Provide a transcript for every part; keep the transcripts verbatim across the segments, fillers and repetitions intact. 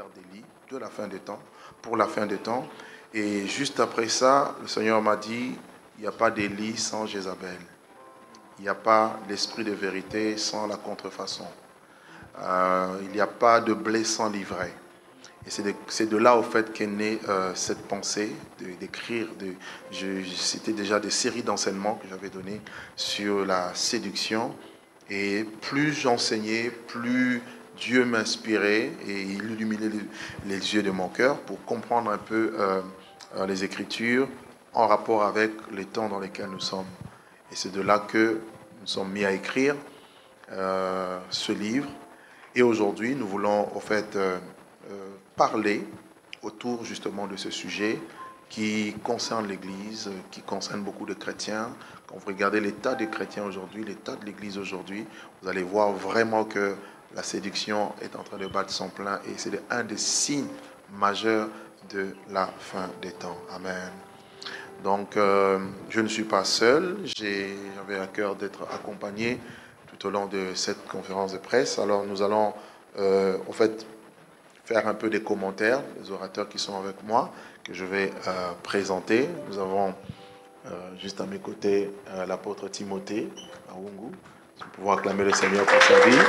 caractère d'Élie, de la fin des temps, pour la fin des temps. Et juste après ça, le Seigneur m'a dit, il n'y a pas d'Élie sans Jézabel. Il n'y a pas l'esprit de vérité sans la contrefaçon. Euh, il n'y a pas de blé sans l'ivraie. Et c'est de, c'est de là, au fait, qu'est née euh, cette pensée d'écrire. De, de, je, c'était déjà des séries d'enseignements que j'avais données sur la séduction. Et plus j'enseignais, plus Dieu m'inspirait et il illuminait les, les yeux de mon cœur pour comprendre un peu euh, euh, les Écritures en rapport avec les temps dans lesquels nous sommes. Et c'est de là que nous sommes mis à écrire euh, ce livre. Et aujourd'hui, nous voulons, au fait, euh, euh, parler autour justement de ce sujet qui concerne l'Église, qui concerne beaucoup de chrétiens. Quand vous regardez l'état des chrétiens aujourd'hui, l'état de l'Église aujourd'hui, vous allez voir vraiment que la séduction est en train de battre son plein et c'est un des signes majeurs de la fin des temps. Amen. Donc, euh, je ne suis pas seul. J'ai, j'avais à cœur d'être accompagné tout au long de cette conférence de presse. Alors, nous allons, euh, en fait, faire un peu des commentaires, les orateurs qui sont avec moi, que je vais euh, présenter. Nous avons euh, juste à mes côtés euh, l'apôtre Timothée Awungu. Je vais pouvoir acclamer le Seigneur pour sa vie.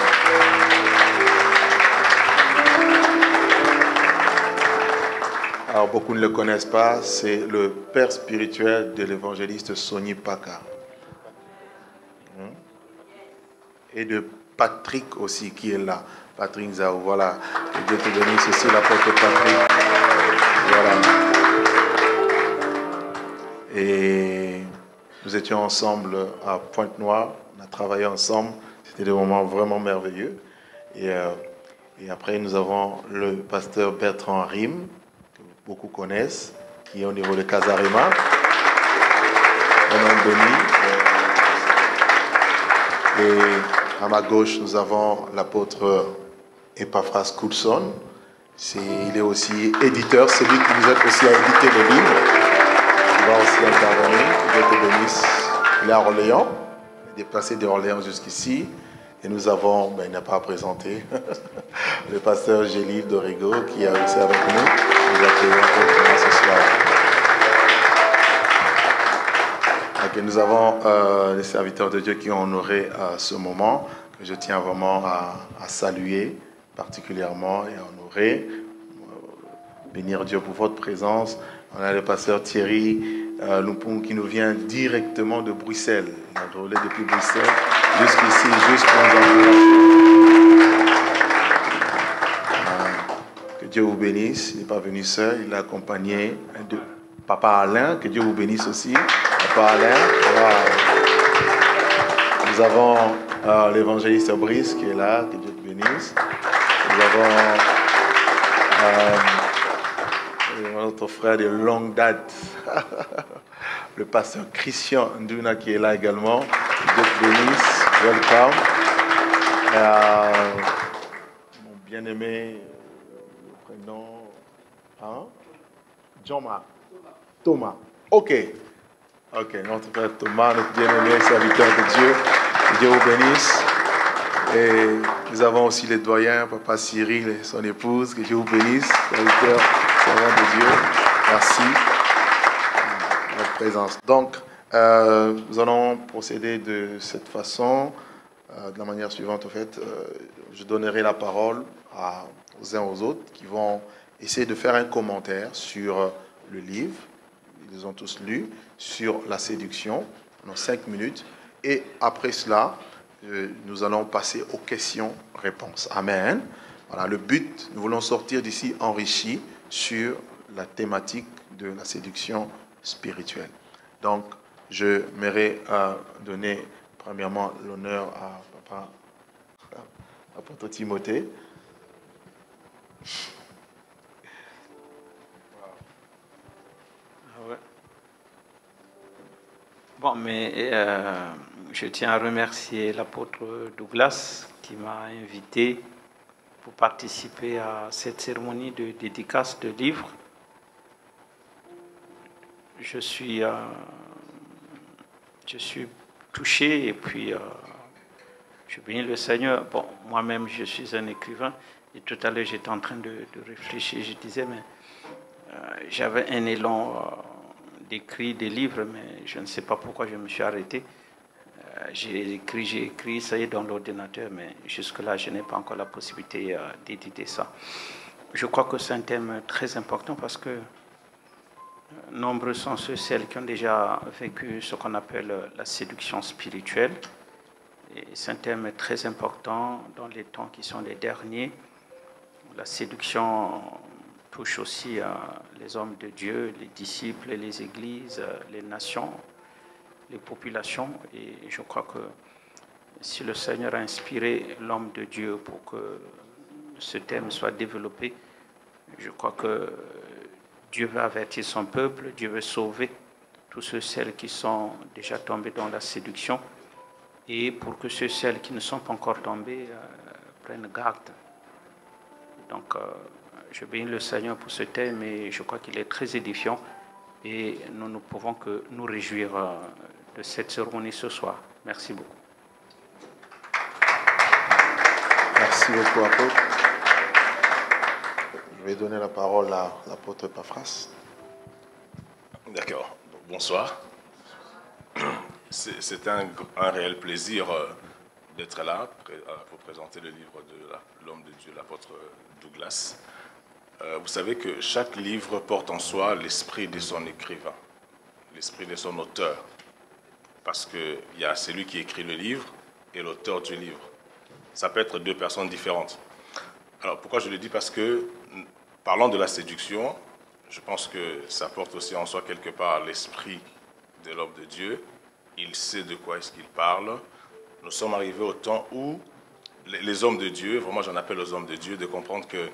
Alors, beaucoup ne le connaissent pas, c'est le père spirituel de l'évangéliste Sonny Paka. Et de Patrick aussi, qui est là. Patrick Zao, voilà. Que Dieu te bénisse aussi, l'apôtre Patrick. Voilà. Et nous étions ensemble à Pointe-Noire, on a travaillé ensemble. C'était des moments vraiment merveilleux. Et, euh, et après, nous avons le pasteur Bertrand Rim, beaucoup connaissent, qui est au niveau de Casarema. Un homme béni. Et à ma gauche, nous avons l'apôtre Epaphras Coulson. C'est, il est aussi éditeur, c'est lui qui nous aide aussi à éditer le livre. Il va aussi intervenir. Dieu te bénisse. Il est à Orléans. Il est déplacé d'Orléans jusqu'ici. Et nous avons, ben, il n'a pas à présenter, le pasteur Gélive Dorigo qui est aussi avec nous. Nous accueillons pour ce soir. Okay, nous avons euh, les serviteurs de Dieu qui ont honoré euh, ce moment, que je tiens vraiment à, à saluer particulièrement et à honorer. Euh, bénir Dieu pour votre présence. On a le pasteur Thierry euh, Loupon qui nous vient directement de Bruxelles. Il a roulé depuis Bruxelles jusqu'ici, jusqu'en euh, Que Dieu vous bénisse. Il n'est pas venu seul, il a accompagné de Papa Alain. Que Dieu vous bénisse aussi. Papa Alain. Voilà. Nous avons euh, l'évangéliste Brice qui est là. Que Dieu te bénisse. Nous avons euh, notre frère de longue date, le pasteur Christian Nduna qui est là également. Que Dieu te bénisse. Welcome. Euh, mon bien-aimé, le prénom, hein? Jean-Marc. Thomas. Ok. Ok, notre frère Thomas, notre bien-aimé serviteur de Dieu. Que Dieu vous bénisse. Et nous avons aussi les doyens, Papa Cyril et son épouse. Que Dieu vous bénisse. Serviteur, servant de Dieu. Merci de votre présence. Donc, euh, nous allons procéder de cette façon, euh, de la manière suivante. En fait, euh, je donnerai la parole à, aux uns aux autres qui vont essayer de faire un commentaire sur le livre. Ils les ont tous lus, sur la séduction, dans cinq minutes. Et après cela, euh, nous allons passer aux questions-réponses. Amen. Voilà, le but, nous voulons sortir d'ici enrichis sur la thématique de la séduction spirituelle. Donc, je m'aimerais euh, donner premièrement l'honneur à Papa, à Apôtre Timothée. Bon, mais euh, je tiens à remercier l'apôtre Douglas qui m'a invité pour participer à cette cérémonie de dédicace de livres. Je suis, euh, je suis touché et puis euh, je bénis le Seigneur. Bon, moi-même, je suis un écrivain Et tout à l'heure, j'étais en train de, de réfléchir. Je disais, mais euh, j'avais un élan euh, d'écrire des livres, mais je ne sais pas pourquoi je me suis arrêté. Euh, j'ai écrit, j'ai écrit, ça y est, dans l'ordinateur, mais jusque-là, je n'ai pas encore la possibilité euh, d'éditer ça. Je crois que c'est un thème très important parce que nombreux sont ceux, celles qui ont déjà vécu ce qu'on appelle la séduction spirituelle. Et c'est un thème très important dans les temps qui sont les derniers. La séduction touche aussi euh, les hommes de Dieu, les disciples, les églises, les nations, les populations. Et je crois que si le Seigneur a inspiré l'homme de Dieu pour que ce thème soit développé, je crois que Dieu veut avertir son peuple, Dieu veut sauver tous ceux, celles qui sont déjà tombés dans la séduction, et pour que ceux, celles qui ne sont pas encore tombés euh, prennent garde. Donc, euh, je bénis le Seigneur pour ce thème et je crois qu'il est très édifiant et nous ne pouvons que nous réjouir euh, de cette cérémonie ce soir. Merci beaucoup. Merci beaucoup, apôtre. Je vais donner la parole à l'apôtre Epaphras. D'accord. Bonsoir. C'est un, un réel plaisir d'être là pour présenter le livre de l'homme de Dieu, l'apôtre Douglas. Vous savez que chaque livre porte en soi l'esprit de son écrivain, l'esprit de son auteur. Parce qu'il y a celui qui écrit le livre et l'auteur du livre. Ça peut être deux personnes différentes. Alors pourquoi je le dis? Parce que, parlant de la séduction, je pense que ça porte aussi en soi quelque part l'esprit de l'homme de Dieu. Il sait de quoi est-ce qu'il parle. Nous sommes arrivés au temps où les hommes de Dieu, vraiment j'en appelle aux hommes de Dieu, de comprendre que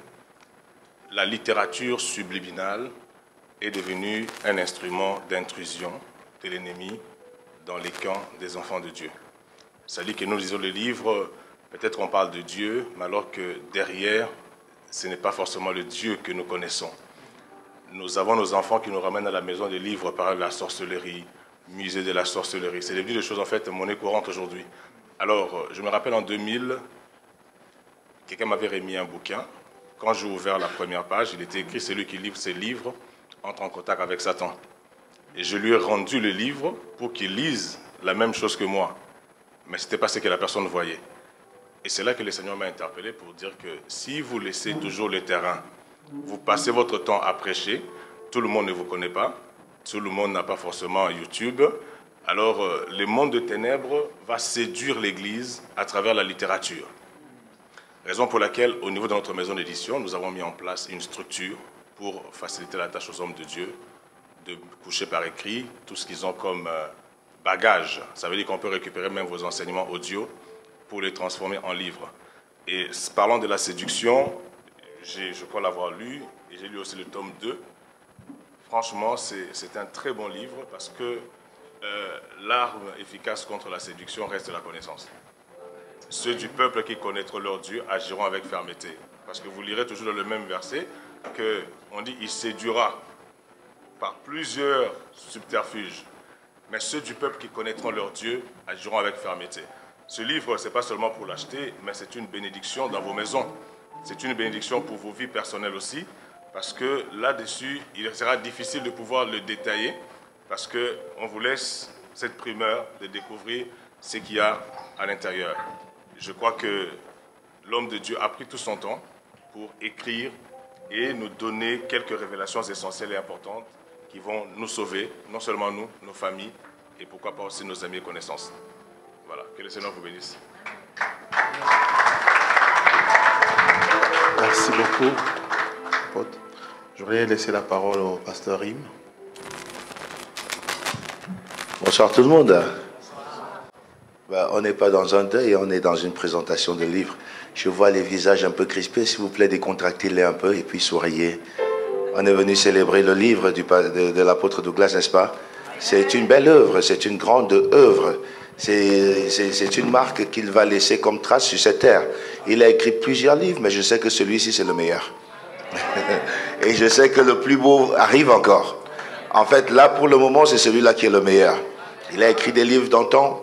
la littérature subliminale est devenue un instrument d'intrusion de l'ennemi dans les camps des enfants de Dieu. C'est-à-dire que nous lisons le livre, peut-être qu'on parle de Dieu, mais alors que derrière, ce n'est pas forcément le Dieu que nous connaissons. Nous avons nos enfants qui nous ramènent à la maison des livres par la sorcellerie, musée de la sorcellerie. C'est devenu des choses en fait monnaie courante aujourd'hui. Alors, je me rappelle en deux mille, quelqu'un m'avait remis un bouquin. Quand j'ai ouvert la première page, il était écrit « Celui qui livre ses livres entre en contact avec Satan ». Et je lui ai rendu le livre pour qu'il lise la même chose que moi. Mais ce n'était pas ce que la personne voyait. Et c'est là que le Seigneur m'a interpellé pour dire que si vous laissez toujours le terrain, vous passez votre temps à prêcher, tout le monde ne vous connaît pas, tout le monde n'a pas forcément YouTube, alors euh, le monde de ténèbres va séduire l'Église à travers la littérature. Raison pour laquelle, au niveau de notre maison d'édition, nous avons mis en place une structure pour faciliter la tâche aux hommes de Dieu, de coucher par écrit tout ce qu'ils ont comme euh, bagage. Ça veut dire qu'on peut récupérer même vos enseignements audio pour les transformer en livres. Et parlant de la séduction, je crois l'avoir lu, et j'ai lu aussi le tome deux. Franchement, c'est un très bon livre parce que euh, l'arme efficace contre la séduction reste la connaissance. Ceux du peuple qui connaîtront leur Dieu agiront avec fermeté. Parce que vous lirez toujours dans le même verset qu'on dit « il séduira par plusieurs subterfuges ». Mais ceux du peuple qui connaîtront leur Dieu agiront avec fermeté. Ce livre, ce n'est pas seulement pour l'acheter, mais c'est une bénédiction dans vos maisons. C'est une bénédiction pour vos vies personnelles aussi, parce que là-dessus, il sera difficile de pouvoir le détailler, parce qu'on vous laisse cette primeur de découvrir ce qu'il y a à l'intérieur. Je crois que l'homme de Dieu a pris tout son temps pour écrire et nous donner quelques révélations essentielles et importantes qui vont nous sauver, non seulement nous, nos familles, et pourquoi pas aussi nos amis et connaissances. Voilà, que le Seigneur vous bénisse. Merci beaucoup. Je voudrais laisser la parole au pasteur Rim. Bonsoir tout le monde. Ben, on n'est pas dans un deuil, on est dans une présentation de livre. Je vois les visages un peu crispés, s'il vous plaît, décontractez-les un peu et puis souriez. On est venu célébrer le livre du, de, de l'apôtre Douglas, n'est-ce pas? C'est une belle œuvre, c'est une grande œuvre. C'est une marque qu'il va laisser comme trace sur cette terre. Il a écrit plusieurs livres, mais je sais que celui-ci, c'est le meilleur. Et je sais que le plus beau arrive encore. En fait, là, pour le moment, c'est celui-là qui est le meilleur. Il a écrit des livres d'antan.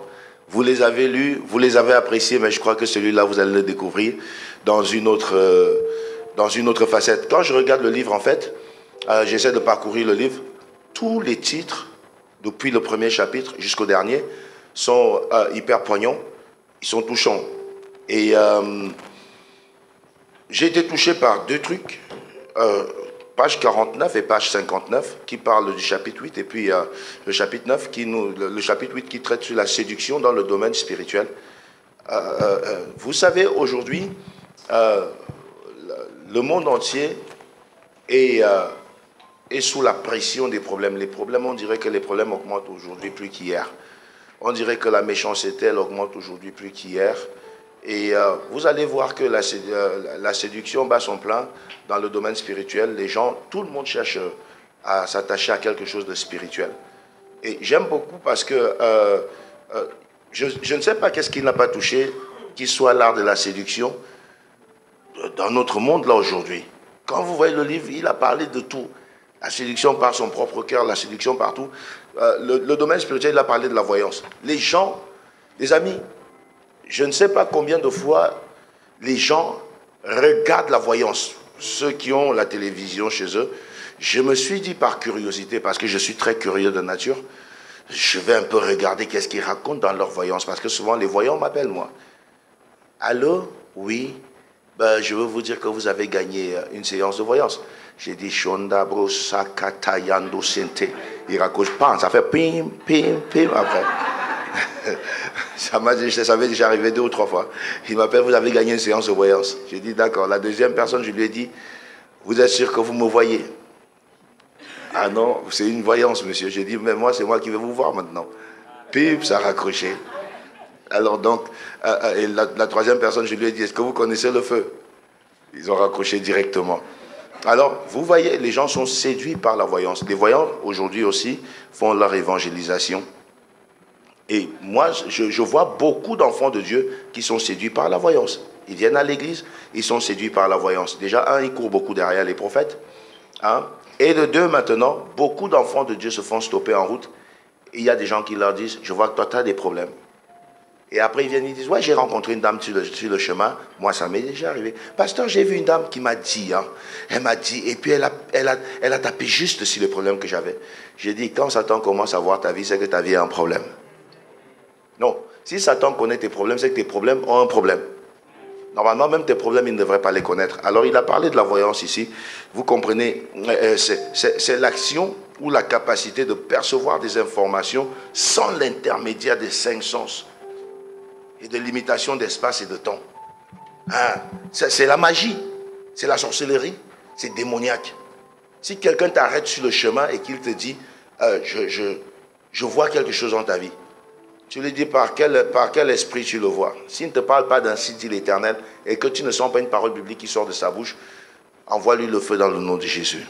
Vous les avez lus, vous les avez appréciés, mais je crois que celui-là, vous allez le découvrir dans une autre, euh, dans une autre facette. Quand je regarde le livre, en fait, euh, j'essaie de parcourir le livre. Tous les titres, depuis le premier chapitre jusqu'au dernier, sont euh, hyper poignants, ils sont touchants. Et euh, j'ai été touché par deux trucs, euh, page quarante-neuf et page cinquante-neuf, qui parlent du chapitre huit, et puis euh, le chapitre neuf, qui nous, le, le chapitre huit qui traite sur la séduction dans le domaine spirituel. Euh, euh, vous savez, aujourd'hui, euh, le monde entier est, euh, est sous la pression des problèmes. Les problèmes, on dirait que les problèmes augmentent aujourd'hui plus qu'hier. On dirait que la méchanceté, elle augmente aujourd'hui plus qu'hier. Et euh, vous allez voir que la, euh, la séduction bat son plein dans le domaine spirituel. Les gens, tout le monde cherche à s'attacher à quelque chose de spirituel. Et j'aime beaucoup parce que euh, euh, je, je ne sais pas qu'est-ce qui n'a pas touché, qu'il soit l'art de la séduction dans notre monde là aujourd'hui. Quand vous voyez le livre, il a parlé de tout. La séduction par son propre cœur, la séduction partout. Euh, le, le domaine spirituel, il a parlé de la voyance. Les gens, les amis, je ne sais pas combien de fois les gens regardent la voyance. Ceux qui ont la télévision chez eux, je me suis dit par curiosité, parce que je suis très curieux de nature, je vais un peu regarder qu'est-ce qu'ils racontent dans leur voyance, parce que souvent les voyants m'appellent moi. Allô? Oui? Ben, je veux vous dire que vous avez gagné une séance de voyance. J'ai dit Shonda bro sakata yando sente. Il raccroche pas, ça fait pim pim pim après. Ça m'a dit, ça m'est déjà arrivé deux ou trois fois. Il m'appelle, vous avez gagné une séance de voyance. J'ai dit d'accord. La deuxième personne, je lui ai dit, vous êtes sûr que vous me voyez? Ah non, c'est une voyance, monsieur. J'ai dit, mais moi, c'est moi qui vais vous voir maintenant. Pim, ça a raccroché. Alors donc, euh, et la, la troisième personne, je lui ai dit, est-ce que vous connaissez le feu? Ils ont raccroché directement. Alors, vous voyez, les gens sont séduits par la voyance. Les voyants, aujourd'hui aussi, font leur évangélisation. Et moi, je, je vois beaucoup d'enfants de Dieu qui sont séduits par la voyance. Ils viennent à l'église, ils sont séduits par la voyance. Déjà, un, ils courent beaucoup derrière les prophètes. Hein? Et de deux, maintenant, beaucoup d'enfants de Dieu se font stopper en route. Et il y a des gens qui leur disent, je vois que toi, tu as des problèmes. Et après, ils viennent, ils disent, ouais, j'ai rencontré une dame sur le, sur le chemin. Moi, ça m'est déjà arrivé. Pasteur, j'ai vu une dame qui m'a dit, hein, elle m'a dit, et puis elle a, elle, a, elle a tapé juste sur le problème que j'avais. J'ai dit, quand Satan commence à voir ta vie, c'est que ta vie a un problème. Non, si Satan connaît tes problèmes, c'est que tes problèmes ont un problème. Normalement, même tes problèmes, il ne devrait pas les connaître. Alors, il a parlé de la voyance ici. Vous comprenez, euh, c'est l'action ou la capacité de percevoir des informations sans l'intermédiaire des cinq sens et de limitation d'espace et de temps. Hein? C'est la magie, c'est la sorcellerie, c'est démoniaque. Si quelqu'un t'arrête sur le chemin et qu'il te dit euh, je, je, je vois quelque chose dans ta vie, tu lui dis par quel, par quel esprit tu le vois. S'il ne te parle pas d'un site dit l'Éternel et que tu ne sens pas une parole biblique qui sort de sa bouche, envoie-lui le feu dans le nom de Jésus.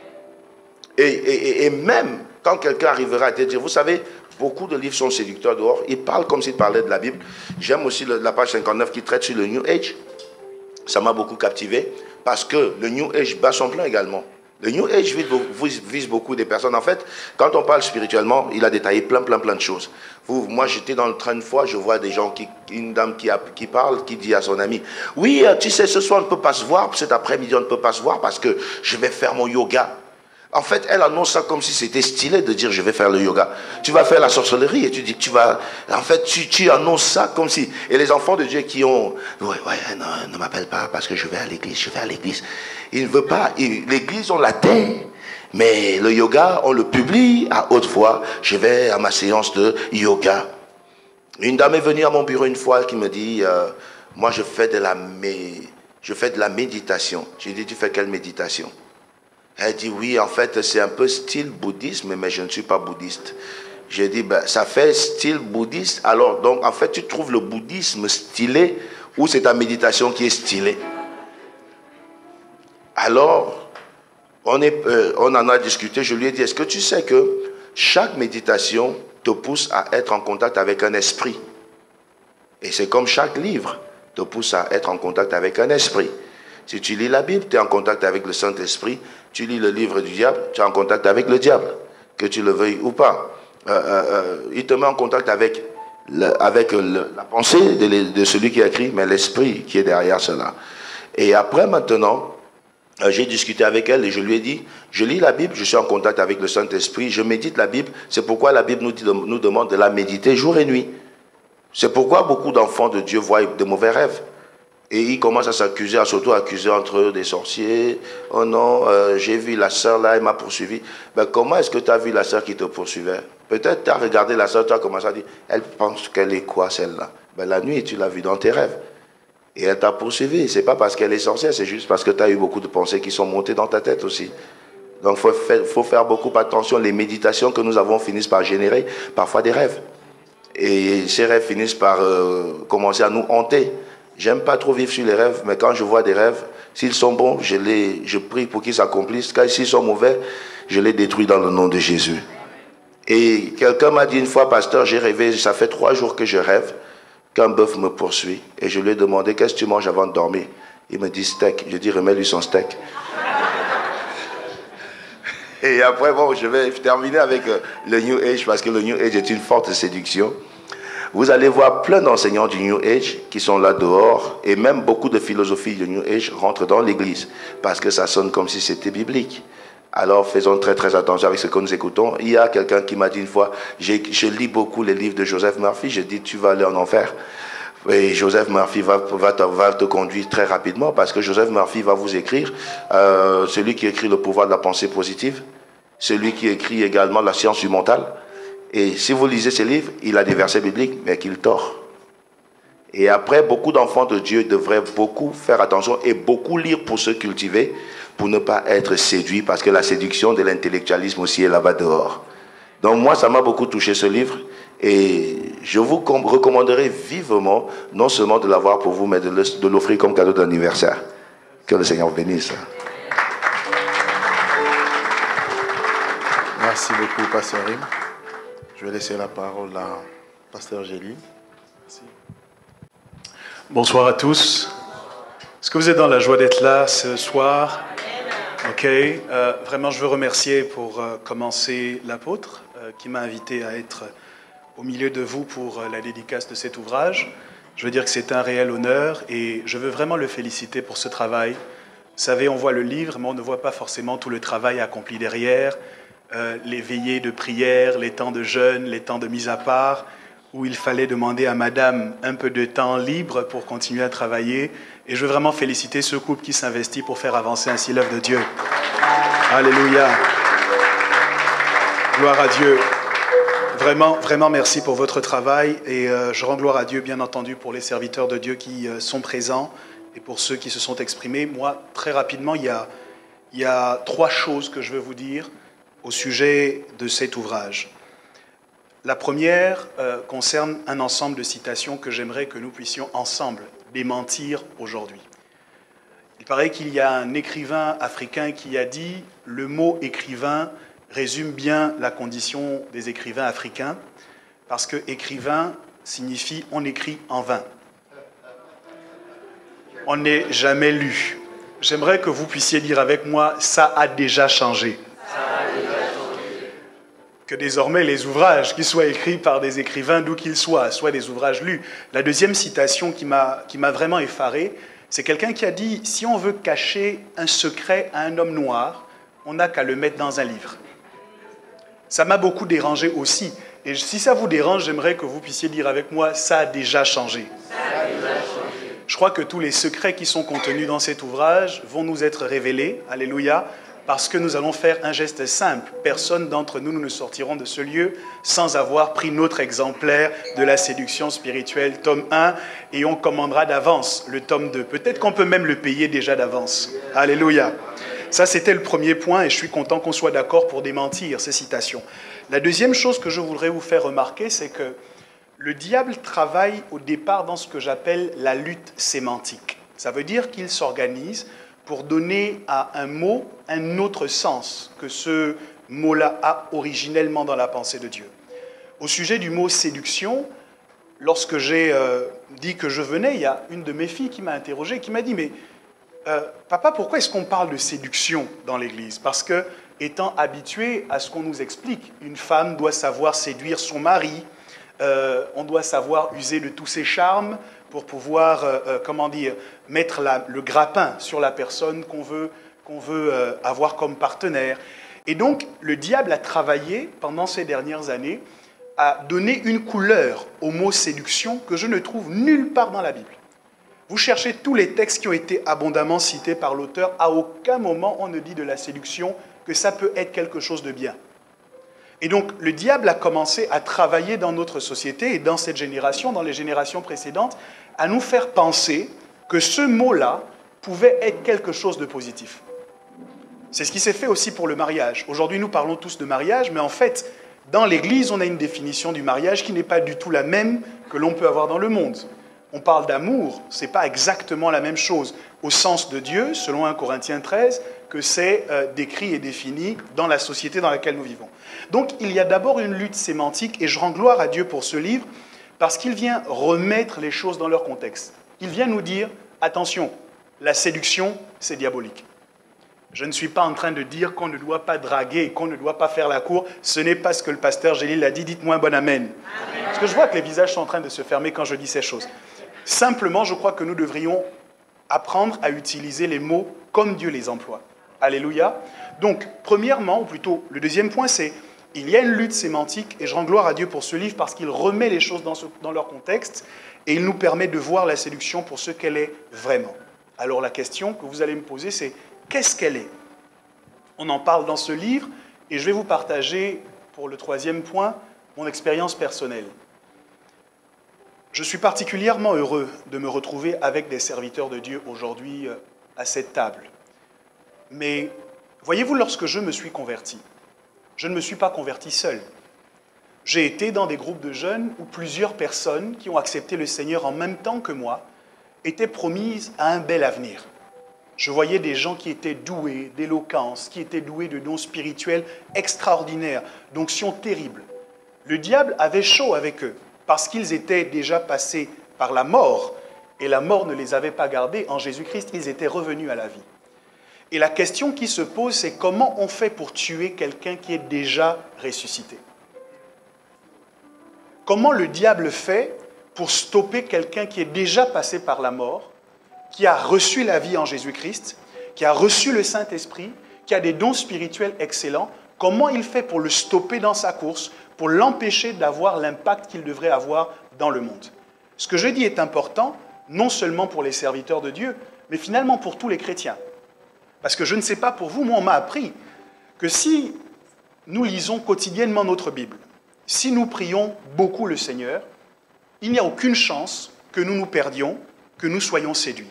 Et, et, et même quand quelqu'un arrivera à te dire, vous savez, beaucoup de livres sont séducteurs dehors, ils parlent comme s'ils parlaient de la Bible. J'aime aussi le, la page cinquante-neuf qui traite sur le New Age. Ça m'a beaucoup captivé parce que le New Age bat son plein également. Le New Age vise, vise beaucoup des personnes. En fait, quand on parle spirituellement, il a détaillé plein, plein, plein de choses. Vous, moi, j'étais dans le train une fois, je vois des gens, qui, une dame qui, a, qui parle, qui dit à son ami, oui, tu sais, ce soir, on ne peut pas se voir, cet après-midi, on ne peut pas se voir parce que je vais faire mon yoga. En fait, elle annonce ça comme si c'était stylé de dire je vais faire le yoga. Tu vas faire la sorcellerie et tu dis que tu vas... En fait, tu, tu annonces ça comme si... Et les enfants de Dieu qui ont... Ouais, ouais, non, ne m'appelle pas parce que je vais à l'église, je vais à l'église. Ils ne veulent pas... L'église, on la tait. Mais le yoga, on le publie à haute voix. Je vais à ma séance de yoga. Une dame est venue à mon bureau une fois qui me dit... Euh, moi, je fais de la, mé... je fais de la méditation. J'ai dit, tu fais quelle méditation? Elle dit, oui, en fait, c'est un peu style bouddhisme, mais je ne suis pas bouddhiste. J'ai dit, ben, ça fait style bouddhiste. Alors, donc, en fait, tu trouves le bouddhisme stylé ou c'est ta méditation qui est stylée? Alors, on, est, euh, on en a discuté. Je lui ai dit, est-ce que tu sais que chaque méditation te pousse à être en contact avec un esprit? Et c'est comme chaque livre te pousse à être en contact avec un esprit. Si tu lis la Bible, tu es en contact avec le Saint-Esprit. Tu lis le livre du diable, tu es en contact avec le diable, que tu le veuilles ou pas. Euh, euh, euh, il te met en contact avec le, avec le, la pensée de, de celui qui a écrit, mais l'esprit qui est derrière cela. Et après, maintenant, j'ai discuté avec elle et je lui ai dit, je lis la Bible, je suis en contact avec le Saint-Esprit, je médite la Bible, c'est pourquoi la Bible nous, dit, nous demande de la méditer jour et nuit. C'est pourquoi beaucoup d'enfants de Dieu voient de mauvais rêves. Et ils commencent à s'accuser, à s'auto-accuser entre eux des sorciers. Oh non, euh, j'ai vu la sœur là, elle m'a poursuivi. Ben, comment est-ce que tu as vu la sœur qui te poursuivait? Peut-être tu as regardé la sœur, tu as commencé à dire, elle pense qu'elle est quoi celle-là? Ben, la nuit, tu l'as vue dans tes rêves. Et elle t'a poursuivi. Ce n'est pas parce qu'elle est sorcière, c'est juste parce que tu as eu beaucoup de pensées qui sont montées dans ta tête aussi. Donc il faut faire, faut faire beaucoup attention. Les méditations que nous avons finissent par générer parfois des rêves. Et ces rêves finissent par euh, commencer à nous hanter. J'aime pas trop vivre sur les rêves, mais quand je vois des rêves, s'ils sont bons, je, les, je prie pour qu'ils s'accomplissent. Quand s'ils sont mauvais, je les détruis dans le nom de Jésus. Et quelqu'un m'a dit une fois, pasteur, j'ai rêvé, ça fait trois jours que je rêve, qu'un bœuf me poursuit. Et je lui ai demandé, qu'est-ce que tu manges avant de dormir? Il me dit steak. Je dis, remets-lui son steak. Et après, bon, je vais terminer avec le New Age, parce que le New Age est une forte séduction. Vous allez voir plein d'enseignants du New Age qui sont là dehors, et même beaucoup de philosophies du New Age rentrent dans l'église, parce que ça sonne comme si c'était biblique. Alors faisons très très attention avec ce que nous écoutons. Il y a quelqu'un qui m'a dit une fois, je lis beaucoup les livres de Joseph Murphy, j'ai dit, tu vas aller en enfer. Et Joseph Murphy va, va, te, va te conduire très rapidement, parce que Joseph Murphy va vous écrire, euh, celui qui écrit le pouvoir de la pensée positive, celui qui écrit également la science du mental. Et si vous lisez ces livres, il a des versets bibliques, mais qu'il tord. Et après, beaucoup d'enfants de Dieu devraient beaucoup faire attention et beaucoup lire pour se cultiver, pour ne pas être séduits, parce que la séduction de l'intellectualisme aussi est là-bas dehors. Donc moi, ça m'a beaucoup touché ce livre, et je vous recommanderais vivement, non seulement de l'avoir pour vous, mais de l'offrir comme cadeau d'anniversaire. Que le Seigneur vous bénisse. Merci beaucoup, Pasteur Rim. Je vais laisser la parole à Pasteur Gély. Merci. Bonsoir à tous. Est-ce que vous êtes dans la joie d'être là ce soir? Ok. Euh, vraiment, je veux remercier pour euh, commencer l'apôtre euh, qui m'a invité à être au milieu de vous pour euh, la dédicace de cet ouvrage. Je veux dire que c'est un réel honneur et je veux vraiment le féliciter pour ce travail. Vous savez, on voit le livre, mais on ne voit pas forcément tout le travail accompli derrière. Euh, les veillées de prière, les temps de jeûne, les temps de mise à part, où il fallait demander à madame un peu de temps libre pour continuer à travailler. Et je veux vraiment féliciter ce couple qui s'investit pour faire avancer ainsi l'œuvre de Dieu. Alléluia. Gloire à Dieu. Vraiment, vraiment merci pour votre travail. Et euh, je rends gloire à Dieu, bien entendu, pour les serviteurs de Dieu qui euh, sont présents et pour ceux qui se sont exprimés. Moi, très rapidement, il y a, il y a trois choses que je veux vous dire au sujet de cet ouvrage. La première euh, concerne un ensemble de citations que j'aimerais que nous puissions ensemble démentir aujourd'hui. Il paraît qu'il y a un écrivain africain qui a dit « Le mot écrivain résume bien la condition des écrivains africains, parce que écrivain signifie on écrit en vain. On n'est jamais lu. » J'aimerais que vous puissiez dire avec moi « Ça a déjà changé ». Que désormais les ouvrages qui soient écrits par des écrivains d'où qu'ils soient, soient des ouvrages lus. La deuxième citation qui m'a qui m'a vraiment effaré, c'est quelqu'un qui a dit « Si on veut cacher un secret à un homme noir, on n'a qu'à le mettre dans un livre. » Ça m'a beaucoup dérangé aussi. Et si ça vous dérange, j'aimerais que vous puissiez dire avec moi « Ça a déjà changé ». Je crois que tous les secrets qui sont contenus dans cet ouvrage vont nous être révélés. Alléluia. Parce que nous allons faire un geste simple. Personne d'entre nous, nous ne sortirons de ce lieu sans avoir pris notre exemplaire de la séduction spirituelle, tome un, et on commandera d'avance le tome deux. Peut-être qu'on peut même le payer déjà d'avance. Alléluia. Ça, c'était le premier point, et je suis content qu'on soit d'accord pour démentir ces citations. La deuxième chose que je voudrais vous faire remarquer, c'est que le diable travaille au départ dans ce que j'appelle la lutte sémantique. Ça veut dire qu'il s'organise pour donner à un mot un autre sens que ce mot-là a originellement dans la pensée de Dieu. Au sujet du mot séduction, lorsque j'ai euh, dit que je venais, il y a une de mes filles qui m'a interrogé, qui m'a dit « Mais euh, papa, pourquoi est-ce qu'on parle de séduction dans l'Église ?» Parce que, étant habitué à ce qu'on nous explique, une femme doit savoir séduire son mari, euh, on doit savoir user de tous ses charmes pour pouvoir, euh, euh, comment dire, mettre la, le grappin sur la personne qu'on veut, qu'on veut euh, avoir comme partenaire. Et donc, le diable a travaillé pendant ces dernières années à donner une couleur au mot séduction que je ne trouve nulle part dans la Bible. Vous cherchez tous les textes qui ont été abondamment cités par l'auteur, à aucun moment on ne dit de la séduction que ça peut être quelque chose de bien. Et donc, le diable a commencé à travailler dans notre société et dans cette génération, dans les générations précédentes, à nous faire penser que ce mot-là pouvait être quelque chose de positif. C'est ce qui s'est fait aussi pour le mariage. Aujourd'hui, nous parlons tous de mariage, mais en fait, dans l'Église, on a une définition du mariage qui n'est pas du tout la même que l'on peut avoir dans le monde. On parle d'amour, ce n'est pas exactement la même chose au sens de Dieu, selon un Corinthiens treize, que c'est euh, décrit et défini dans la société dans laquelle nous vivons. Donc, il y a d'abord une lutte sémantique, et je rends gloire à Dieu pour ce livre, parce qu'il vient remettre les choses dans leur contexte. Il vient nous dire, attention, la séduction, c'est diabolique. Je ne suis pas en train de dire qu'on ne doit pas draguer, qu'on ne doit pas faire la cour. Ce n'est pas ce que le pasteur Gélil a dit. Dites-moi un bon amen. Amen. Parce que je vois que les visages sont en train de se fermer quand je dis ces choses. Simplement, je crois que nous devrions apprendre à utiliser les mots comme Dieu les emploie. Alléluia. Donc, premièrement, ou plutôt, le deuxième point, c'est il y a une lutte sémantique, et je rends gloire à Dieu pour ce livre parce qu'il remet les choses dans, ce, dans leur contexte et il nous permet de voir la séduction pour ce qu'elle est vraiment. Alors, la question que vous allez me poser, c'est qu'est-ce qu'elle est? On en parle dans ce livre et je vais vous partager, pour le troisième point, mon expérience personnelle. Je suis particulièrement heureux de me retrouver avec des serviteurs de Dieu aujourd'hui à cette table. Mais voyez-vous, lorsque je me suis converti, je ne me suis pas converti seul. J'ai été dans des groupes de jeunes où plusieurs personnes qui ont accepté le Seigneur en même temps que moi étaient promises à un bel avenir. Je voyais des gens qui étaient doués d'éloquence, qui étaient doués de dons spirituels extraordinaires, d'onctions terribles. Le diable avait chaud avec eux, parce qu'ils étaient déjà passés par la mort, et la mort ne les avait pas gardés. En Jésus-Christ, ils étaient revenus à la vie. Et la question qui se pose, c'est comment on fait pour tuer quelqu'un qui est déjà ressuscité? Comment le diable fait pour stopper quelqu'un qui est déjà passé par la mort, qui a reçu la vie en Jésus-Christ, qui a reçu le Saint-Esprit, qui a des dons spirituels excellents? Comment il fait pour le stopper dans sa course, pour l'empêcher d'avoir l'impact qu'il devrait avoir dans le monde? Ce que je dis est important, non seulement pour les serviteurs de Dieu, mais finalement pour tous les chrétiens. Parce que je ne sais pas pour vous, moi on m'a appris que si nous lisons quotidiennement notre Bible, si nous prions beaucoup le Seigneur, il n'y a aucune chance que nous nous perdions, que nous soyons séduits.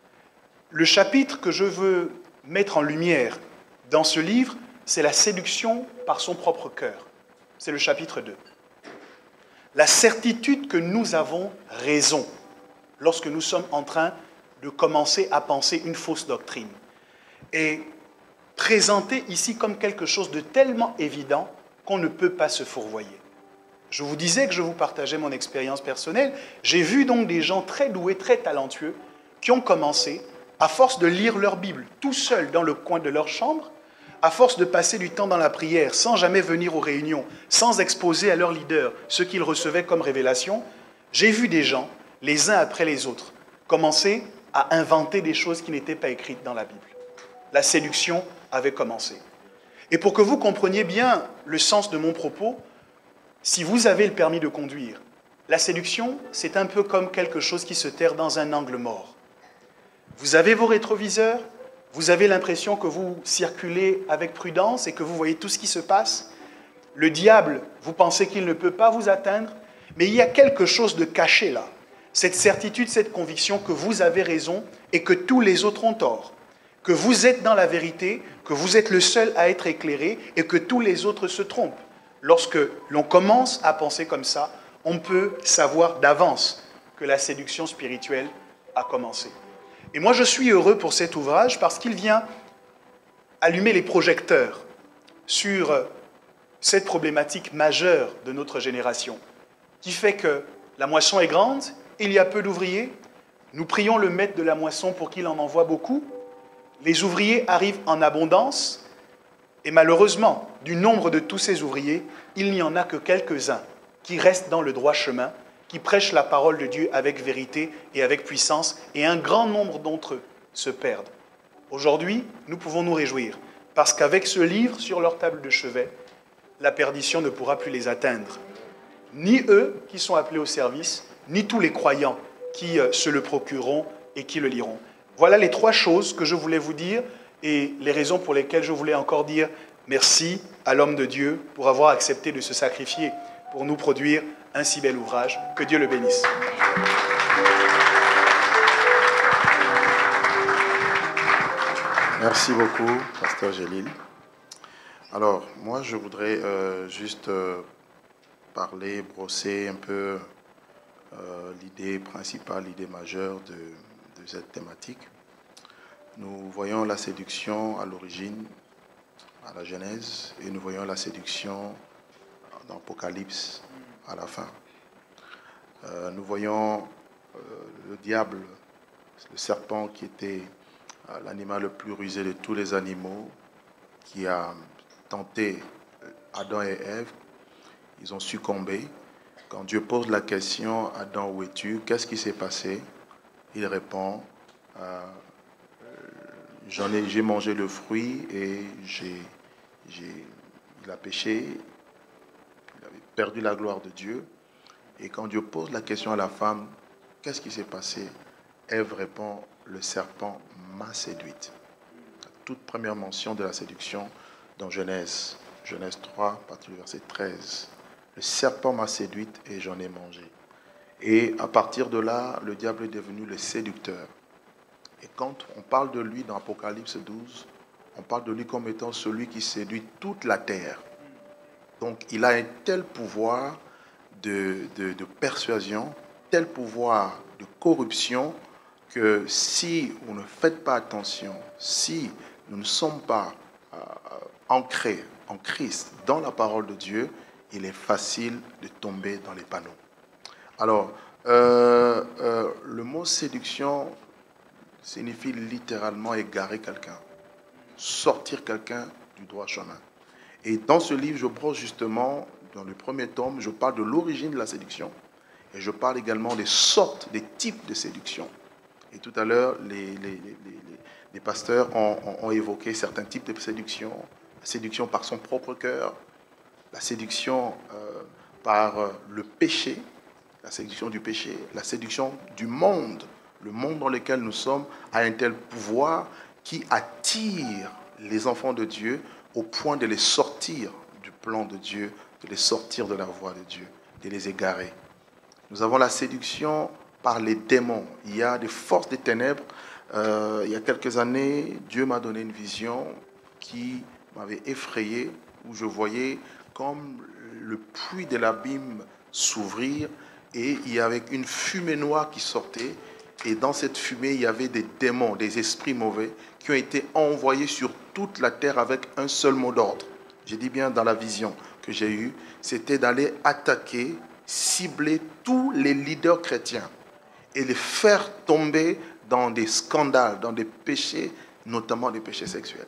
Le chapitre que je veux mettre en lumière dans ce livre, c'est la séduction par son propre cœur. C'est le chapitre deux. La certitude que nous avons raison lorsque nous sommes en train de commencer à penser une fausse doctrine est présentée ici comme quelque chose de tellement évident qu'on ne peut pas se fourvoyer. Je vous disais que je vous partageais mon expérience personnelle. J'ai vu donc des gens très doués, très talentueux, qui ont commencé, à force de lire leur Bible, tout seuls dans le coin de leur chambre, à force de passer du temps dans la prière, sans jamais venir aux réunions, sans exposer à leur leader ce qu'ils recevaient comme révélation, j'ai vu des gens, les uns après les autres, commencer à inventer des choses qui n'étaient pas écrites dans la Bible. La séduction avait commencé. Et pour que vous compreniez bien le sens de mon propos, si vous avez le permis de conduire, la séduction, c'est un peu comme quelque chose qui se terre dans un angle mort. Vous avez vos rétroviseurs, vous avez l'impression que vous circulez avec prudence et que vous voyez tout ce qui se passe. Le diable, vous pensez qu'il ne peut pas vous atteindre, mais il y a quelque chose de caché là. Cette certitude, cette conviction que vous avez raison et que tous les autres ont tort. Que vous êtes dans la vérité, que vous êtes le seul à être éclairé et que tous les autres se trompent. Lorsque l'on commence à penser comme ça, on peut savoir d'avance que la séduction spirituelle a commencé. Et moi, je suis heureux pour cet ouvrage parce qu'il vient allumer les projecteurs sur cette problématique majeure de notre génération, qui fait que la moisson est grande, il y a peu d'ouvriers, nous prions le maître de la moisson pour qu'il en envoie beaucoup, les ouvriers arrivent en abondance, et malheureusement, du nombre de tous ces ouvriers, il n'y en a que quelques-uns qui restent dans le droit chemin, qui prêchent la parole de Dieu avec vérité et avec puissance, et un grand nombre d'entre eux se perdent. Aujourd'hui, nous pouvons nous réjouir, parce qu'avec ce livre sur leur table de chevet, la perdition ne pourra plus les atteindre. Ni eux qui sont appelés au service, ni tous les croyants qui se le procureront et qui le liront. Voilà les trois choses que je voulais vous dire et les raisons pour lesquelles je voulais encore dire merci à l'homme de Dieu pour avoir accepté de se sacrifier pour nous produire un si bel ouvrage. Que Dieu le bénisse. Merci beaucoup, Pasteur Gélil. Alors, moi, je voudrais euh, juste euh, parler, brosser un peu euh, l'idée principale, l'idée majeure de, de cette thématique. Nous voyons la séduction à l'origine, à la Genèse, et nous voyons la séduction dans l'Apocalypse à la fin. Euh, nous voyons euh, le diable, le serpent qui était euh, l'animal le plus rusé de tous les animaux, qui a tenté Adam et Ève. Ils ont succombé. Quand Dieu pose la question, Adam, où es-tu? Qu'est-ce qui s'est passé? Il répond, euh, j'en ai, j'ai mangé le fruit et j'ai, j'ai, il a péché, il avait perdu la gloire de Dieu. Et quand Dieu pose la question à la femme, qu'est-ce qui s'est passé? Ève répond, le serpent m'a séduite. La toute première mention de la séduction dans Genèse, Genèse trois, à partir du verset treize. Le serpent m'a séduite et j'en ai mangé. Et à partir de là, le diable est devenu le séducteur. Et quand on parle de lui dans Apocalypse douze, on parle de lui comme étant celui qui séduit toute la terre. Donc il a un tel pouvoir de, de, de persuasion, tel pouvoir de corruption, que si vous ne faites pas attention, si nous ne sommes pas euh, ancrés en Christ, dans la parole de Dieu, il est facile de tomber dans les panneaux. Alors, euh, euh, le mot séduction signifie littéralement égarer quelqu'un, sortir quelqu'un du droit chemin. Et dans ce livre, je brosse justement, dans le premier tome, je parle de l'origine de la séduction et je parle également des sortes, des types de séduction. Et tout à l'heure, les, les, les, les, les pasteurs ont, ont, ont évoqué certains types de séduction. La séduction par son propre cœur, la séduction euh, par euh, le péché, la séduction du péché, la séduction du monde. Le monde dans lequel nous sommes a un tel pouvoir qui attire les enfants de Dieu au point de les sortir du plan de Dieu, de les sortir de la voie de Dieu, de les égarer. Nous avons la séduction par les démons. Il y a des forces des ténèbres. Euh, il y a quelques années, Dieu m'a donné une vision qui m'avait effrayé, où je voyais comme le puits de l'abîme s'ouvrir et il y avait une fumée noire qui sortait. Et dans cette fumée, il y avait des démons, des esprits mauvais qui ont été envoyés sur toute la terre avec un seul mot d'ordre. J'ai dit bien dans la vision que j'ai eue, c'était d'aller attaquer, cibler tous les leaders chrétiens et les faire tomber dans des scandales, dans des péchés, notamment des péchés sexuels.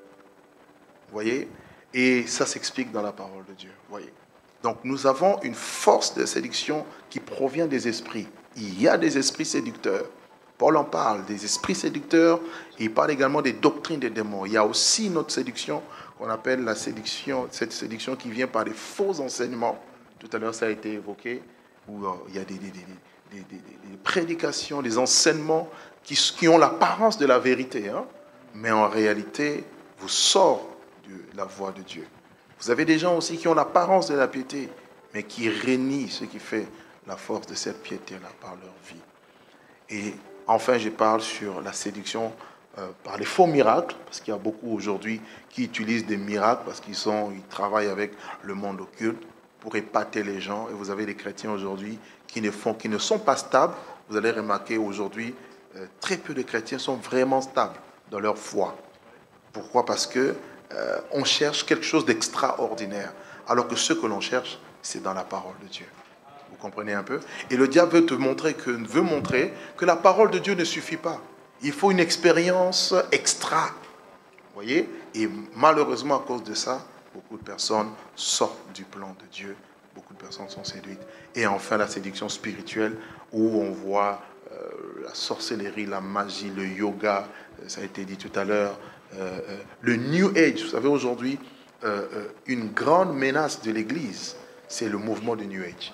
Vous voyez? Et ça s'explique dans la parole de Dieu. Vous voyez? Donc nous avons une force de séduction qui provient des esprits. Il y a des esprits séducteurs. Paul en parle, des esprits séducteurs. Et il parle également des doctrines des démons. Il y a aussi notre séduction qu'on appelle la séduction, cette séduction qui vient par des faux enseignements. Tout à l'heure, ça a été évoqué, où euh, il y a des, des, des, des, des, des prédications, des enseignements qui, qui ont l'apparence de la vérité, hein, mais en réalité, vous sortent de la voie de Dieu. Vous avez des gens aussi qui ont l'apparence de la piété, mais qui régnient ce qui fait la force de cette piété-là par leur vie. Et enfin, je parle sur la séduction euh, par les faux miracles, parce qu'il y a beaucoup aujourd'hui qui utilisent des miracles, parce qu'ils sont, ils travaillent avec le monde occulte pour épater les gens. Et vous avez des chrétiens aujourd'hui qui ne font, qui ne sont pas stables. Vous allez remarquer aujourd'hui, euh, très peu de chrétiens sont vraiment stables dans leur foi. Pourquoi? Parce que euh, on cherche quelque chose d'extraordinaire, alors que ce que l'on cherche, c'est dans la parole de Dieu. Vous comprenez un peu? Et le diable veut te montrer que, veut montrer que la parole de Dieu ne suffit pas. Il faut une expérience extra. Vous voyez? Et malheureusement, à cause de ça, beaucoup de personnes sortent du plan de Dieu beaucoup de personnes sont séduites. Et enfin, la séduction spirituelle, où on voit euh, la sorcellerie, la magie, le yoga, ça a été dit tout à l'heure, euh, euh, le New Age. Vous savez, aujourd'hui, euh, euh, une grande menace de l'Église, c'est le mouvement du New Age.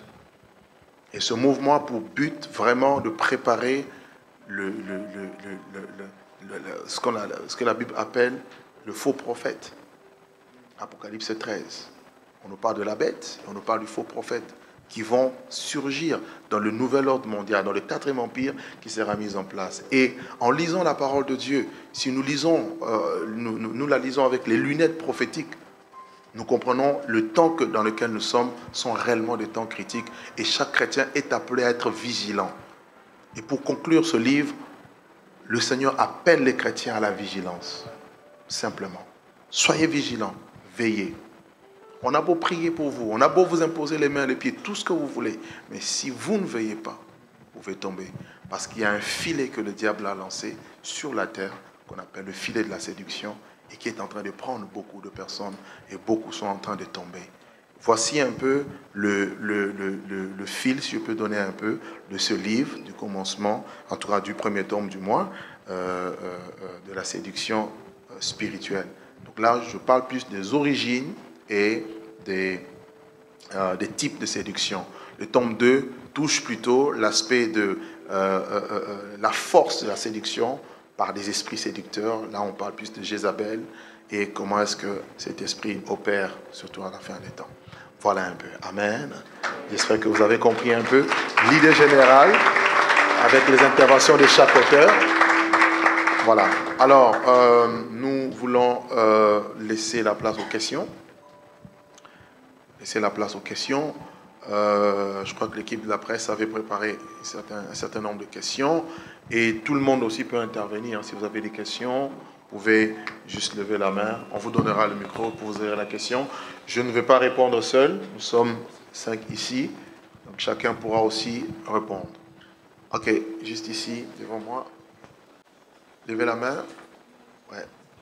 Et ce mouvement a pour but vraiment de préparer le, le, le, le, le, le, le, ce, qu'on a, ce que la Bible appelle le faux prophète. Apocalypse treize. On nous parle de la bête, et on nous parle du faux prophète qui vont surgir dans le nouvel ordre mondial, dans le quatrième empire qui sera mis en place. Et en lisant la parole de Dieu, si nous lisons, euh, nous, nous, nous la lisons avec les lunettes prophétiques, nous comprenons le temps que, dans lequel nous sommes sont réellement des temps critiques et chaque chrétien est appelé à être vigilant. Et pour conclure ce livre, le Seigneur appelle les chrétiens à la vigilance. Simplement. Soyez vigilants, veillez. On a beau prier pour vous, on a beau vous imposer les mains et les pieds, tout ce que vous voulez. Mais si vous ne veillez pas, vous pouvez tomber. Parce qu'il y a un filet que le diable a lancé sur la terre, qu'on appelle le filet de la séduction, et qui est en train de prendre beaucoup de personnes, et beaucoup sont en train de tomber. Voici un peu le, le, le, le, le fil, si je peux donner un peu, de ce livre, du commencement, en tout cas du premier tome du moins, euh, euh, de la séduction spirituelle. Donc là, je parle plus des origines et des, euh, des types de séduction. Le tome deux touche plutôt l'aspect de euh, euh, euh, la force de la séduction par des esprits séducteurs. Là, on parle plus de Jézabel et comment est-ce que cet esprit opère, surtout à la fin des temps. Voilà un peu. Amen. J'espère que vous avez compris un peu l'idée générale avec les interventions de chaque auteur. Voilà. Alors, euh, nous voulons euh, laisser la place aux questions. Laisser la place aux questions. Euh, je crois que l'équipe de la presse avait préparé un certain, un certain nombre de questions. Et tout le monde aussi peut intervenir. Si vous avez des questions, vous pouvez juste lever la main. On vous donnera le micro pour vous poser la question. Je ne vais pas répondre seul. Nous sommes cinq ici. Donc chacun pourra aussi répondre. Ok, juste ici, devant moi. Levez la main. Ouais.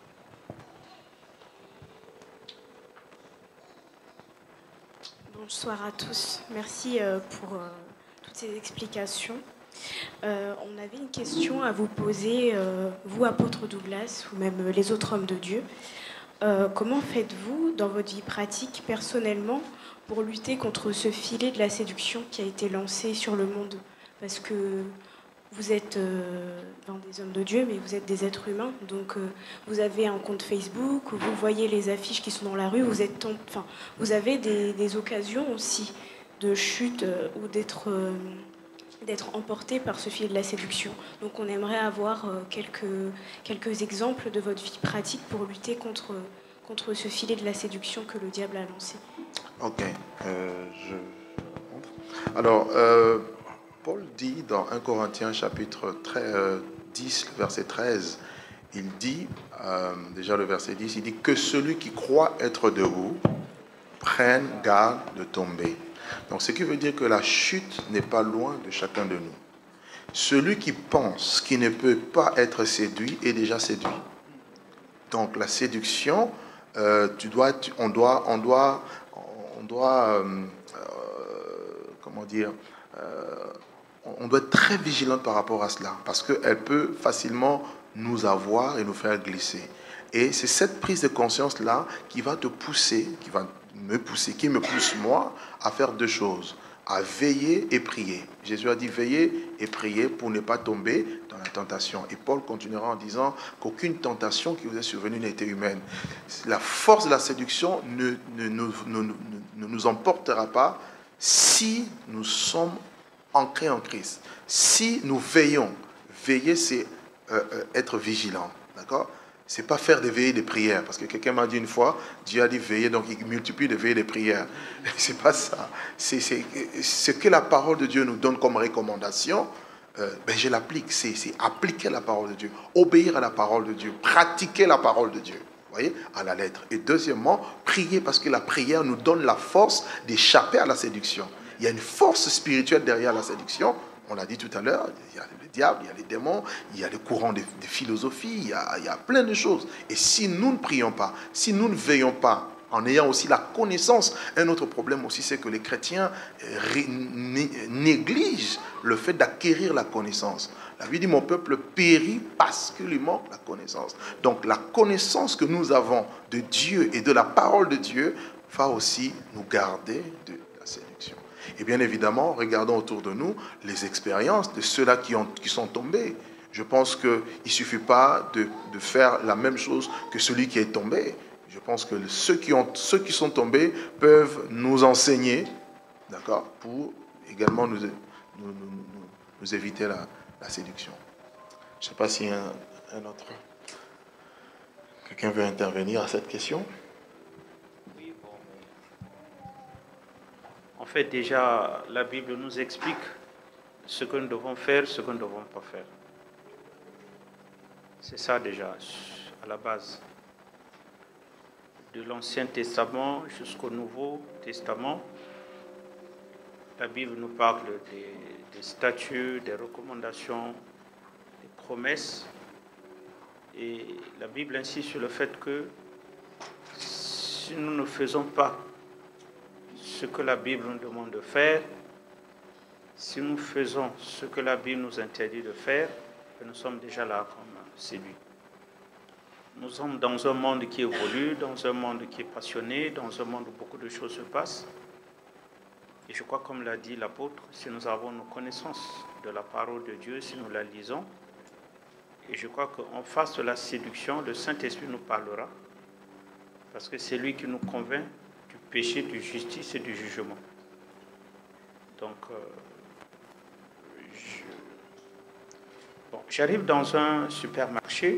Bonsoir à tous. Merci euh, pour euh, toutes ces explications. Euh, on avait une question à vous poser, euh, vous, apôtre Douglas, ou même les autres hommes de Dieu. Euh, comment faites-vous, dans votre vie pratique, personnellement, pour lutter contre ce filet de la séduction qui a été lancé sur le monde? Parce que vous êtes euh, ben, des hommes de Dieu, mais vous êtes des êtres humains. Donc, euh, vous avez un compte Facebook, vous voyez les affiches qui sont dans la rue, vous, êtes, enfin, vous avez des, des occasions aussi de chute euh, ou d'être... Euh, d'être emporté par ce filet de la séduction. Donc on aimerait avoir euh, quelques, quelques exemples de votre vie pratique pour lutter contre, contre ce filet de la séduction que le diable a lancé. Ok. Euh, je... Alors, euh, Paul dit dans premier Corinthiens chapitre dix, verset treize, il dit, euh, déjà le verset dix, il dit que celui qui croit être debout prenne garde de tomber. Donc, ce qui veut dire que la chute n'est pas loin de chacun de nous. Celui qui pense qu'il ne peut pas être séduit est déjà séduit. Donc, la séduction, euh, tu dois, tu, on doit, on doit, on doit, euh, euh, comment dire, euh, on doit être très vigilant par rapport à cela, parce qu'elle peut facilement nous avoir et nous faire glisser. Et c'est cette prise de conscience-là qui va te pousser, qui va me pousser, qui me pousse moi à faire deux choses, à veiller et prier. Jésus a dit veiller et prier pour ne pas tomber dans la tentation. Et Paul continuera en disant qu'aucune tentation qui vous est survenue n'a été humaine. La force de la séduction ne, ne, ne, ne, ne, ne nous emportera pas si nous sommes ancrés en Christ. Si nous veillons, veiller c'est euh, être vigilant, d'accord ? C'est pas faire des veillées de prières, parce que quelqu'un m'a dit une fois, Dieu a dit veiller, donc il multiplie les veillées de prières. C'est pas ça. C'est ce que la parole de Dieu nous donne comme recommandation. Euh, ben je l'applique. C'est appliquer la parole de Dieu, obéir à la parole de Dieu, pratiquer la parole de Dieu. Vous voyez, à la lettre. Et deuxièmement, prier, parce que la prière nous donne la force d'échapper à la séduction. Il y a une force spirituelle derrière la séduction. On l'a dit tout à l'heure, il y a le diable, il y a les démons, il y a les courants de, de philosophie, il y, a, il y a plein de choses. Et si nous ne prions pas, si nous ne veillons pas en ayant aussi la connaissance. Un autre problème aussi, c'est que les chrétiens négligent le fait d'acquérir la connaissance. La Bible dit, mon peuple périt parce qu'il lui manque la connaissance. Donc la connaissance que nous avons de Dieu et de la parole de Dieu va aussi nous garder de la séduction. Et bien évidemment, regardons autour de nous les expériences de ceux-là qui, ont, qui sont tombés. Je pense qu'il ne suffit pas de, de faire la même chose que celui qui est tombé. Je pense que ceux qui, ont, ceux qui sont tombés peuvent nous enseigner, d'accord, pour également nous, nous, nous, nous, nous éviter la, la séduction. Je ne sais pas si un, un autre... Quelqu'un veut intervenir à cette question? Oui, bon. En fait, déjà, la Bible nous explique ce que nous devons faire, ce que nous ne devons pas faire. C'est ça déjà, à la base. De l'Ancien Testament jusqu'au Nouveau Testament, la Bible nous parle des, des statuts, des recommandations, des promesses. Et la Bible insiste sur le fait que si nous ne faisons pas ce que la Bible nous demande de faire, si nous faisons ce que la Bible nous interdit de faire, nous sommes déjà là comme séduits. Nous sommes dans un monde qui évolue, dans un monde qui est passionné, dans un monde où beaucoup de choses se passent. Et je crois, comme l'a dit l'apôtre, si nous avons nos connaissances de la parole de Dieu, si nous la lisons, et je crois qu'en face de la séduction, le Saint-Esprit nous parlera, parce que c'est lui qui nous convainc du péché, de justice et du jugement. Donc, euh, je... bon, j'arrive dans un supermarché,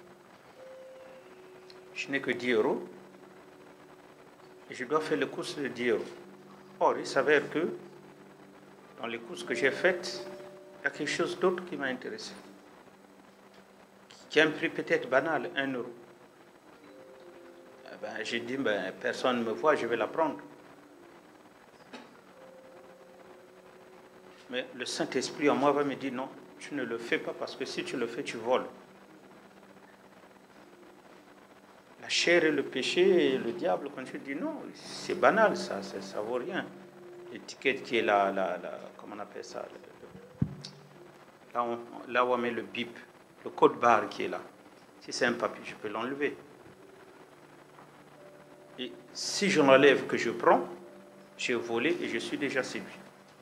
je n'ai que dix euros, et je dois faire les courses de dix euros. Or, il s'avère que, dans les courses que j'ai faites, il y a quelque chose d'autre qui m'a intéressé, qui a un prix peut-être banal, un euro. Eh ben, j'ai dit, ben, personne ne me voit, je vais la prendre. Mais le Saint-Esprit en moi va me dire, non, tu ne le fais pas, parce que si tu le fais, tu voles. La chair et le péché et le diable, quand tu dis non, c'est banal, ça, ça, ça vaut rien. L'étiquette qui est là, là, là, comment on appelle ça, le, le, là, on, là où on met le bip, le code barre qui est là. Si c'est un papier, je peux l'enlever. Et si je l'enlève, que je prends, j'ai volé et je suis déjà séduit.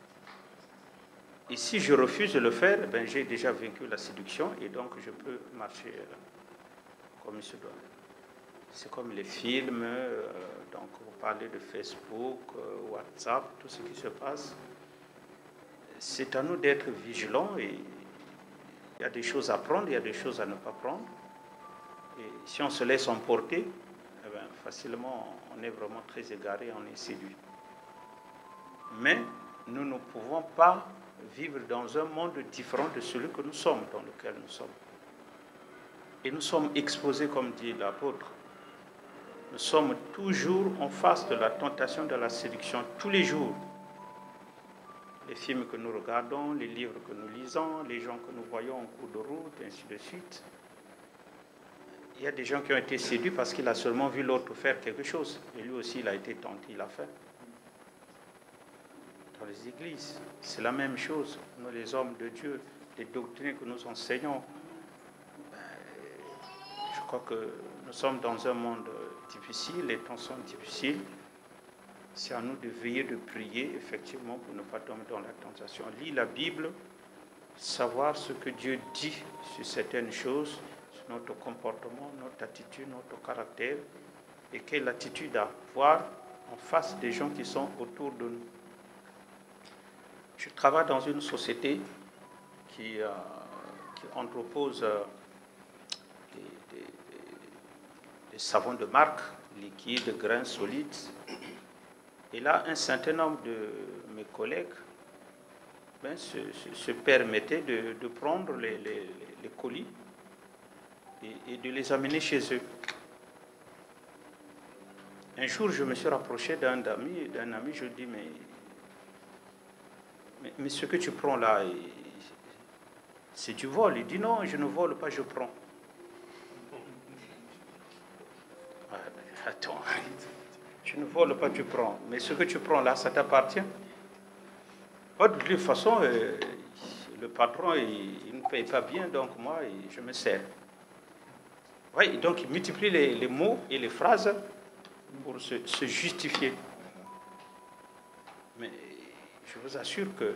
Et si je refuse de le faire, ben, j'ai déjà vaincu la séduction et donc je peux marcher comme il se doit. C'est comme les films, euh, donc vous parlez de Facebook, euh, WhatsApp, tout ce qui se passe. C'est à nous d'être vigilants et il y a des choses à prendre, il y a des choses à ne pas prendre. Et si on se laisse emporter, eh bien, facilement on est vraiment très égaré, on est séduit. Mais nous ne pouvons pas vivre dans un monde différent de celui que nous sommes, dans lequel nous sommes. Et nous sommes exposés, comme dit l'apôtre. Nous sommes toujours en face de la tentation, de la séduction, tous les jours. Les films que nous regardons, les livres que nous lisons, les gens que nous voyons en cours de route, et ainsi de suite. Il y a des gens qui ont été séduits parce qu'il a seulement vu l'autre faire quelque chose. Et lui aussi, il a été tenté, il l'a fait. Dans les églises, c'est la même chose. Nous, les hommes de Dieu, les doctrines que nous enseignons, ben, je crois que nous sommes dans un monde difficile, les temps sont difficiles. C'est à nous de veiller, de prier, effectivement, pour ne pas tomber dans la tentation. Lire la Bible, savoir ce que Dieu dit sur certaines choses, sur notre comportement, notre attitude, notre caractère, et quelle attitude avoir en face des gens qui sont autour de nous. Je travaille dans une société qui, euh, qui entrepose euh, des, des, des savons de marque, liquides, grains, solides. Et là, un certain nombre de mes collègues ben, se, se, se permettaient de, de prendre les, les, les colis et, et de les amener chez eux. Un jour, je me suis rapproché d'un ami, d'un ami, je lui dis, mais, mais, mais ce que tu prends là, c'est du vol. Il dit, non, je ne vole pas, je prends. Attends, Tu ne voles pas, tu prends. Mais ce que tu prends là, ça t'appartient. De toute façon, euh, le patron, il, il ne paye pas bien, donc moi, il, je me sers. Oui, donc il multiplie les, les mots et les phrases pour se, se justifier. Mais je vous assure que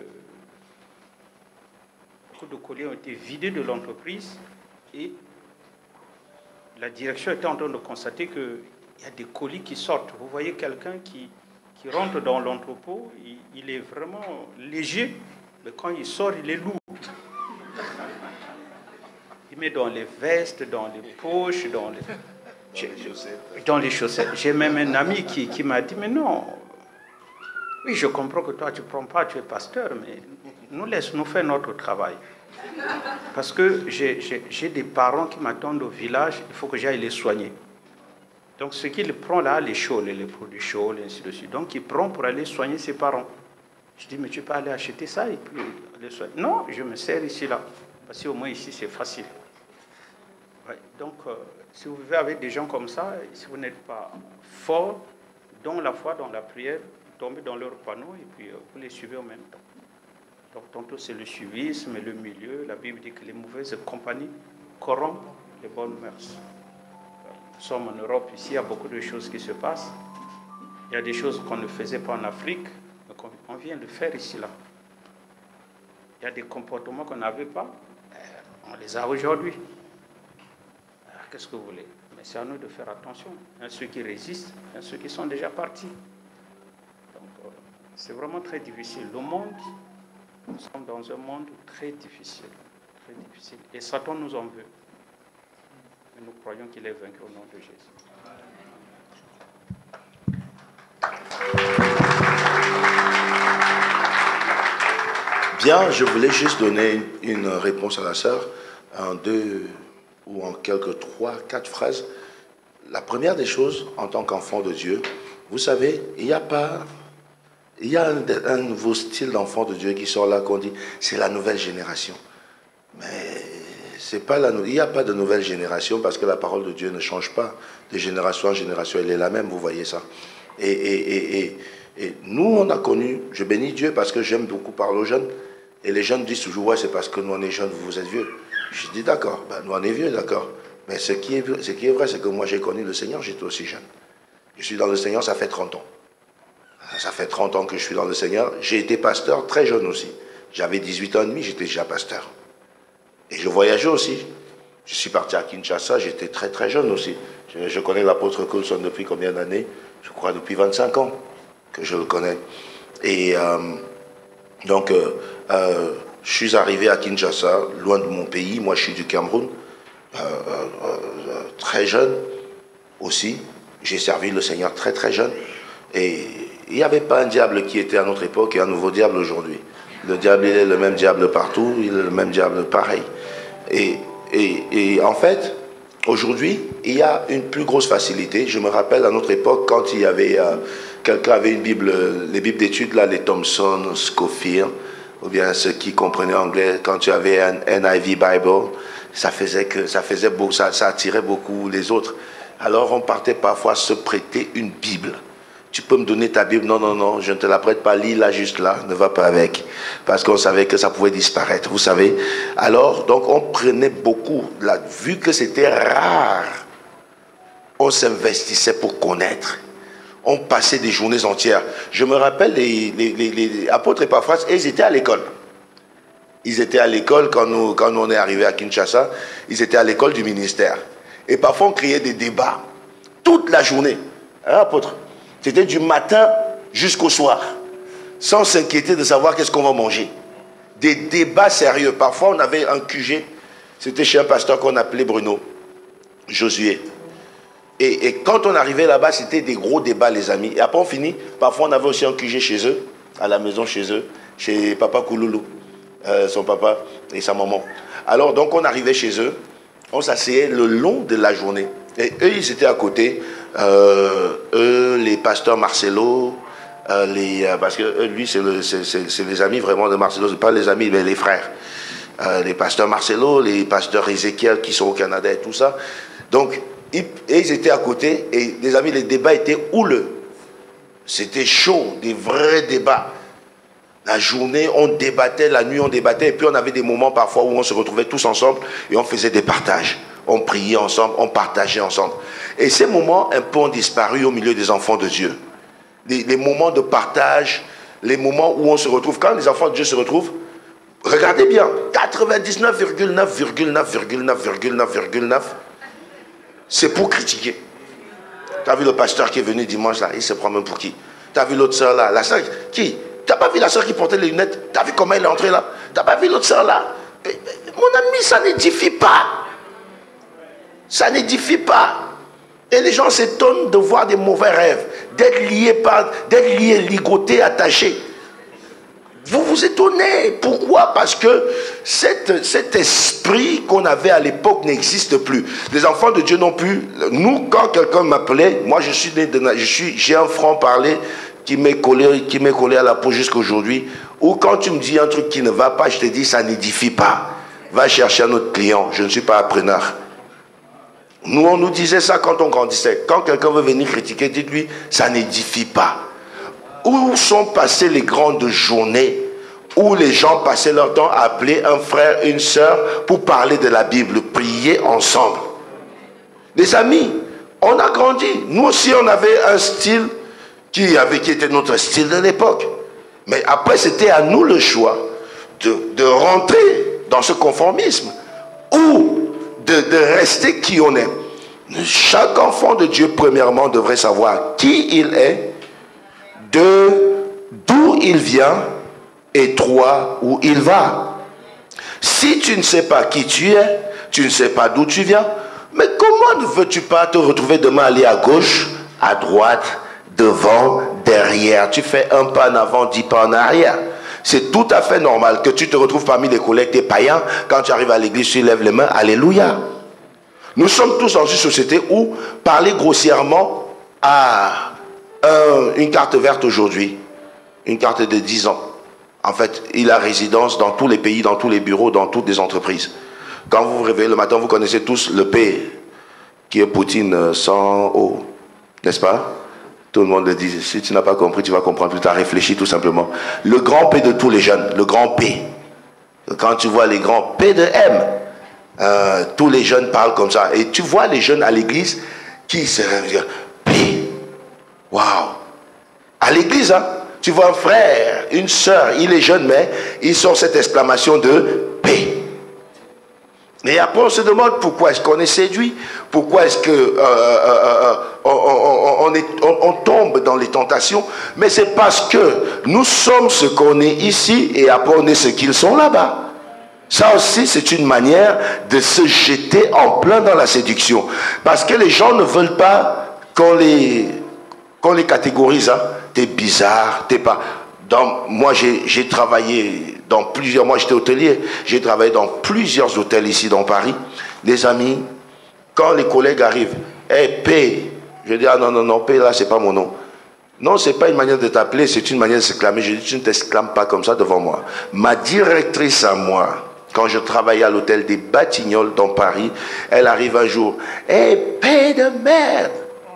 beaucoup de colis ont été vidés de l'entreprise et la direction était en train de constater qu'il y a des colis qui sortent. Vous voyez quelqu'un qui, qui rentre dans l'entrepôt, il, il est vraiment léger, mais quand il sort, il est lourd. Il met dans les vestes, dans les poches, dans les, dans les chaussettes. Dans les chaussettes. J'ai même un ami qui, qui m'a dit, mais non, oui, je comprends que toi, tu ne prends pas, tu es pasteur, mais nous laisse-nous faire notre travail. Parce que j'ai des parents qui m'attendent au village, il faut que j'aille les soigner. Donc ce qu'il prend là, les chaules, les produits chaules, et ainsi de suite. Donc il prend pour aller soigner ses parents. Je dis, mais tu peux aller acheter ça et puis les soigner. Non, je me sers ici, là. Parce qu'au moins ici, c'est facile. Ouais, donc, euh, si vous vivez avec des gens comme ça, si vous n'êtes pas fort dans la foi, dans la prière, vous tombez dans leur panneau et puis euh, vous les suivez en même temps. Donc, tantôt c'est le suivisme et le milieu. La Bible dit que les mauvaises compagnies corrompent les bonnes mœurs. Nous sommes en Europe, ici, il y a beaucoup de choses qui se passent. Il y a des choses qu'on ne faisait pas en Afrique, mais qu'on vient de faire ici, là. Il y a des comportements qu'on n'avait pas, on les a aujourd'hui. Qu'est-ce que vous voulez? Mais c'est à nous de faire attention. Il y a ceux qui résistent, il y a ceux qui sont déjà partis. Donc, euh, c'est vraiment très difficile. Le monde, nous sommes dans un monde très difficile. Très difficile. Et Satan nous en veut. Mais nous croyons qu'il est vaincu au nom de Jésus. Bien, je voulais juste donner une réponse à la sœur en deux ou en quelques trois, quatre phrases. La première des choses, en tant qu'enfant de Dieu, vous savez, il n'y a pas, il y a un, un nouveau style d'enfant de Dieu qui sort là, qu'on dit, c'est la nouvelle génération. Mais c'est pas la, il n'y a pas de nouvelle génération parce que la parole de Dieu ne change pas de génération en génération, elle est la même, vous voyez ça. Et, et, et, et, et nous, on a connu, je bénis Dieu parce que j'aime beaucoup parler aux jeunes, et les jeunes disent toujours, ouais, c'est parce que nous on est jeunes, vous êtes vieux. Je dis d'accord, ben, nous on est vieux, d'accord. Mais ce qui est, ce qui est vrai, c'est que moi j'ai connu le Seigneur, j'étais aussi jeune. Je suis dans le Seigneur, ça fait trente ans. Ça fait trente ans que je suis dans le Seigneur. J'ai été pasteur très jeune aussi. J'avais dix-huit ans et demi, j'étais déjà pasteur. Et je voyageais aussi. Je suis parti à Kinshasa, j'étais très très jeune aussi. Je, je connais l'apôtre Coulson depuis combien d'années? Je crois depuis vingt-cinq ans que je le connais. Et euh, donc, euh, euh, je suis arrivé à Kinshasa, loin de mon pays. Moi, je suis du Cameroun. Euh, euh, très jeune aussi. J'ai servi le Seigneur très très jeune. Et il n'y avait pas un diable qui était à notre époque et un nouveau diable aujourd'hui. Le diable, il est le même diable partout, il est le même diable pareil. Et, et, et en fait, aujourd'hui, il y a une plus grosse facilité. Je me rappelle à notre époque, quand il y avait, euh, quelqu'un avait une Bible, les Bibles d'études, là, les Thomson, Scofield, ou bien ceux qui comprenaient anglais, quand tu avais un N I V Bible, ça faisait que ça faisait beau, ça, ça attirait beaucoup les autres. Alors on partait parfois se prêter une Bible. Tu peux me donner ta Bible? Non, non, non, je ne te la prête pas, lis-la juste là, ne va pas avec. Parce qu'on savait que ça pouvait disparaître, vous savez. Alors, donc on prenait beaucoup, là, vu que c'était rare, on s'investissait pour connaître. On passait des journées entières. Je me rappelle les, les, les, les apôtres Epaphras, ils étaient à l'école. Ils étaient à l'école quand nous, quand nous on est arrivé à Kinshasa, ils étaient à l'école du ministère. Et parfois on créait des débats toute la journée. Hein, apôtre? C'était du matin jusqu'au soir, sans s'inquiéter de savoir qu'est-ce qu'on va manger. Des débats sérieux. Parfois on avait un Q G, c'était chez un pasteur qu'on appelait Bruno, Josué. Et, et quand on arrivait là-bas, c'était des gros débats, les amis. Et après on finit, parfois on avait aussi un Q G chez eux, à la maison chez eux, chez Papa Kouloulou. Euh, son papa et sa maman. Alors donc on arrivait chez eux, on s'asseyait le long de la journée. Et eux, ils étaient à côté, euh, eux, les pasteurs Marcelo, euh, les, euh, parce que euh, lui, c'est le, les amis vraiment de Marcelo, c'est pas les amis, mais les frères. Euh, les pasteurs Marcelo, les pasteurs Ézéchiel qui sont au Canada et tout ça. Donc, ils, et ils étaient à côté, et les amis, les débats étaient houleux. C'était chaud, des vrais débats. La journée, on débattait, la nuit, on débattait. Et puis, on avait des moments parfois où on se retrouvait tous ensemble et on faisait des partages. On priait ensemble, on partageait ensemble. Et ces moments un peu ont disparu au milieu des enfants de Dieu. Les, les moments de partage, les moments où on se retrouve. Quand les enfants de Dieu se retrouvent, regardez bien, quatre-vingt-dix-neuf virgule neuf virgule neuf virgule neuf virgule neuf virgule neuf, c'est pour critiquer. Tu as vu le pasteur qui est venu dimanche là, il se prend même pour qui? Tu as vu l'autre soeur là, la soeur qui? Tu n'as pas vu la soeur qui portait les lunettes? Tu as vu comment elle est entrée là? Tu n'as pas vu l'autre soeur là? Mais, mais, mon ami, ça n'édifie pas. Ça n'édifie pas. Et les gens s'étonnent de voir des mauvais rêves, d'être liés, par, d'être liés, ligotés, attachés. Vous vous étonnez. Pourquoi? Parce que cette, cet esprit qu'on avait à l'époque n'existe plus. Les enfants de Dieu non plus. Nous, quand quelqu'un m'appelait, moi je suis né de, je suis, j'ai un franc-parler qui m'est collé, qui m'est collé à la peau jusqu'à aujourd'hui. Ou quand tu me dis un truc qui ne va pas, je te dis ça n'édifie pas. Va chercher un autre client. Je ne suis pas appreneur. Nous, on nous disait ça quand on grandissait. Quand quelqu'un veut venir critiquer, dites-lui, ça n'édifie pas. Où sont passées les grandes journées où les gens passaient leur temps à appeler un frère, une sœur pour parler de la Bible, prier ensemble. Les amis, on a grandi. Nous aussi, on avait un style qui, avait, qui était notre style de l'époque. Mais après, c'était à nous le choix de, de rentrer dans ce conformisme ou de, de rester qui on est. Chaque enfant de Dieu, premièrement, devrait savoir qui il est, de d'où il vient, et trois, où il va. Si tu ne sais pas qui tu es, tu ne sais pas d'où tu viens, mais comment ne veux-tu pas te retrouver demain aller à gauche, à droite, devant, derrière? Tu fais un pas en avant, dix pas en arrière. C'est tout à fait normal que tu te retrouves parmi les collègues des païens. Quand tu arrives à l'église, tu lèves les mains, alléluia. Nous sommes tous dans une société où parler grossièrement à un, une carte verte aujourd'hui, une carte de dix ans. En fait, il a résidence dans tous les pays, dans tous les bureaux, dans toutes les entreprises. Quand vous vous réveillez le matin, vous connaissez tous le P, qui est Poutine sans O, n'est-ce pas? Tout le monde le dit. Si tu n'as pas compris, tu vas comprendre plus tard. Réfléchis tout simplement. Le grand P de tous les jeunes, le grand P. Quand tu vois les grands P de M, euh, tous les jeunes parlent comme ça. Et tu vois les jeunes à l'église qui se réveillent. P. Waouh! À l'église, hein? Tu vois un frère, une soeur, il est jeune, mais ils sont cette exclamation de paix. Et après, on se demande pourquoi est-ce qu'on est séduit, pourquoi est-ce qu'on euh, euh, on, on, on, on, on tombe dans les tentations. Mais c'est parce que nous sommes ce qu'on est ici et après on est ce qu'ils sont là-bas. Ça aussi, c'est une manière de se jeter en plein dans la séduction. Parce que les gens ne veulent pas qu'on les, qu'on les catégorise, hein. T'es bizarre, t'es pas... Dans, moi, j'ai travaillé dans plusieurs... Moi, j'étais hôtelier. J'ai travaillé dans plusieurs hôtels ici dans Paris. Les amis, quand les collègues arrivent, « Hey, P !» Je dis, « Ah non, non, non, P, là, c'est pas mon nom. » Non, c'est pas une manière de t'appeler, c'est une manière de s'exclamer. Je dis, tu ne t'exclames pas comme ça devant moi. Ma directrice à moi, quand je travaillais à l'hôtel des Batignolles dans Paris, elle arrive un jour, « Hey, P de merde !»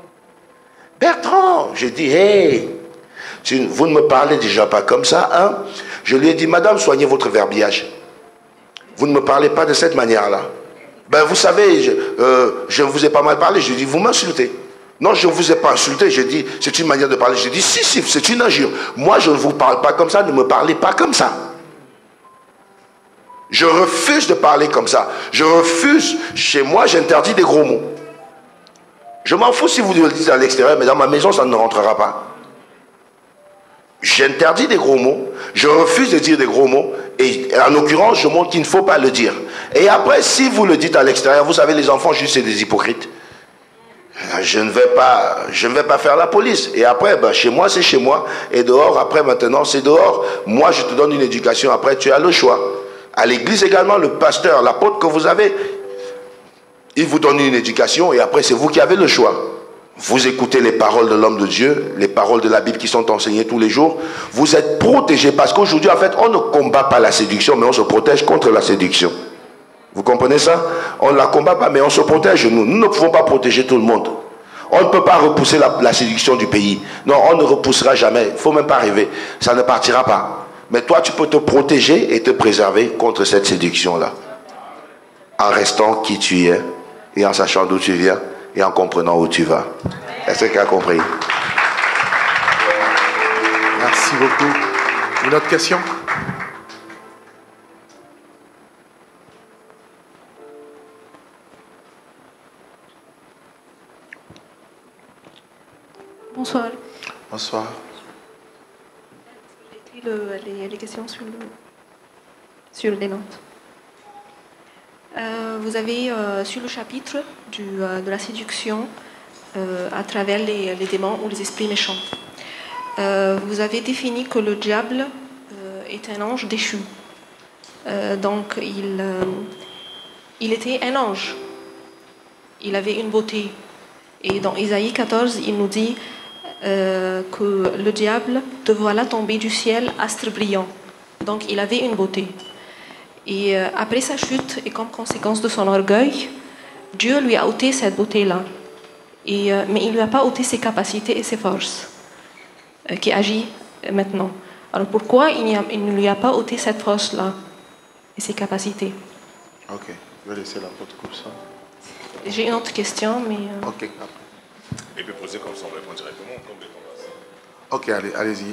Bertrand, j'ai dit, « Hey !» Vous ne me parlez déjà pas comme ça, hein? Je lui ai dit, madame, soignez votre verbiage. Vous ne me parlez pas de cette manière-là. Ben, vous savez, je, euh, je vous ai pas mal parlé. Je lui ai dit, vous m'insultez. Non, je ne vous ai pas insulté. J'ai dit, c'est une manière de parler. J'ai dit, si, si, c'est une injure. Moi, je ne vous parle pas comme ça. Ne me parlez pas comme ça. Je refuse de parler comme ça. Je refuse. Chez moi, j'interdis des gros mots. Je m'en fous si vous le dites à l'extérieur, mais dans ma maison, ça ne rentrera pas. J'interdis des gros mots, je refuse de dire des gros mots, et en l'occurrence, je montre qu'il ne faut pas le dire. Et après, si vous le dites à l'extérieur, vous savez, les enfants, juste, c'est des hypocrites. Je ne vais pas, je ne vais pas faire la police. Et après, ben, chez moi, c'est chez moi. Et dehors, après, maintenant, c'est dehors. Moi, je te donne une éducation, après, tu as le choix. À l'église également, le pasteur, l'apôtre que vous avez, il vous donne une éducation, et après, c'est vous qui avez le choix. Vous écoutez les paroles de l'homme de Dieu, les paroles de la Bible qui sont enseignées tous les jours. Vous êtes protégés parce qu'aujourd'hui, en fait, on ne combat pas la séduction, mais on se protège contre la séduction. Vous comprenez ça? On ne la combat pas, mais on se protège, nous. Nous ne pouvons pas protéger tout le monde. On ne peut pas repousser la, la séduction du pays. Non, on ne repoussera jamais. Il ne faut même pas rêver. Ça ne partira pas. Mais toi, tu peux te protéger et te préserver contre cette séduction-là. En restant qui tu es, et en sachant d'où tu viens, et en comprenant où tu vas. Est-ce que quelqu'un a compris? Merci beaucoup. Une autre question? Bonsoir. Bonsoir. J'ai écrit le, les, les questions sur, le, sur les notes. Euh, vous avez, euh, sur le chapitre du, euh, de la séduction euh, à travers les, les démons ou les esprits méchants, euh, vous avez défini que le diable euh, est un ange déchu. Euh, donc, il, euh, il était un ange. Il avait une beauté. Et dans Isaïe quatorze, il nous dit euh, que le diable te voilà tomber du ciel, astre brillant. Donc, il avait une beauté. Et euh, après sa chute, et comme conséquence de son orgueil, Dieu lui a ôté cette beauté-là. Et, euh, mais il ne lui a pas ôté ses capacités et ses forces, euh, qui agit maintenant. Alors pourquoi il, a, il ne lui a pas ôté cette force-là et ses capacités? Ok, je vais laisser la porte comme ça. J'ai une autre question, mais... Euh... Ok. Et puis poser comme ça, on répond directement. Comme ok, allez, allez-y.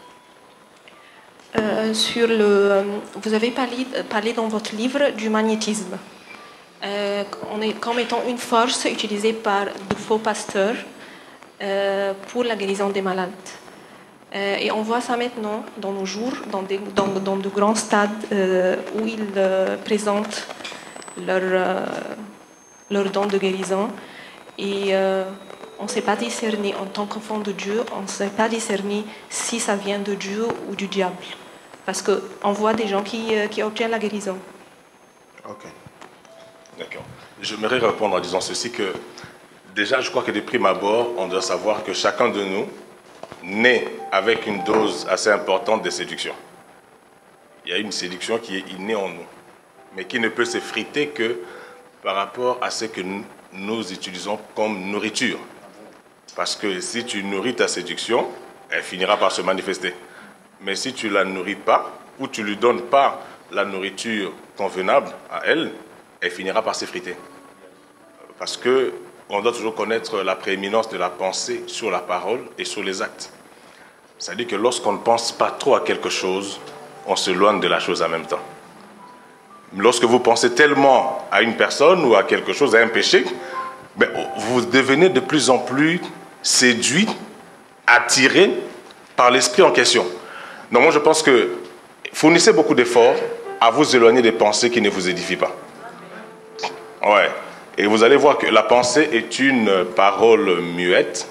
Euh, sur le, euh, vous avez parlé, parlé dans votre livre du magnétisme, euh, on est, comme étant une force utilisée par de faux pasteurs euh, pour la guérison des malades. Euh, et on voit ça maintenant, dans nos jours, dans, des, dans, dans de grands stades euh, où ils euh, présentent leur, euh, leur don de guérison. Et euh, on ne sait pas discerner, en tant qu'enfant de Dieu, on ne sait pas discerner si ça vient de Dieu ou du diable. Parce qu'on voit des gens qui, euh, qui obtiennent la guérison. Ok. D'accord. J'aimerais répondre en disant ceci, que déjà, je crois que de prime abord, on doit savoir que chacun de nous naît avec une dose assez importante de séduction. Il y a une séduction qui est innée en nous, mais qui ne peut s'effriter que par rapport à ce que nous, nous utilisons comme nourriture. Parce que si tu nourris ta séduction, elle finira par se manifester. Mais si tu ne la nourris pas, ou tu ne lui donnes pas la nourriture convenable à elle, elle finira par s'effriter. Parce qu'on doit toujours connaître la prééminence de la pensée sur la parole et sur les actes. C'est-à-dire que lorsqu'on ne pense pas trop à quelque chose, on s'éloigne de la chose en même temps. Lorsque vous pensez tellement à une personne ou à quelque chose, à un péché, ben, vous devenez de plus en plus séduit, attiré par l'esprit en question. Donc moi je pense que fournissez beaucoup d'efforts à vous éloigner des pensées qui ne vous édifient pas. Ouais. Et vous allez voir que la pensée est une parole muette.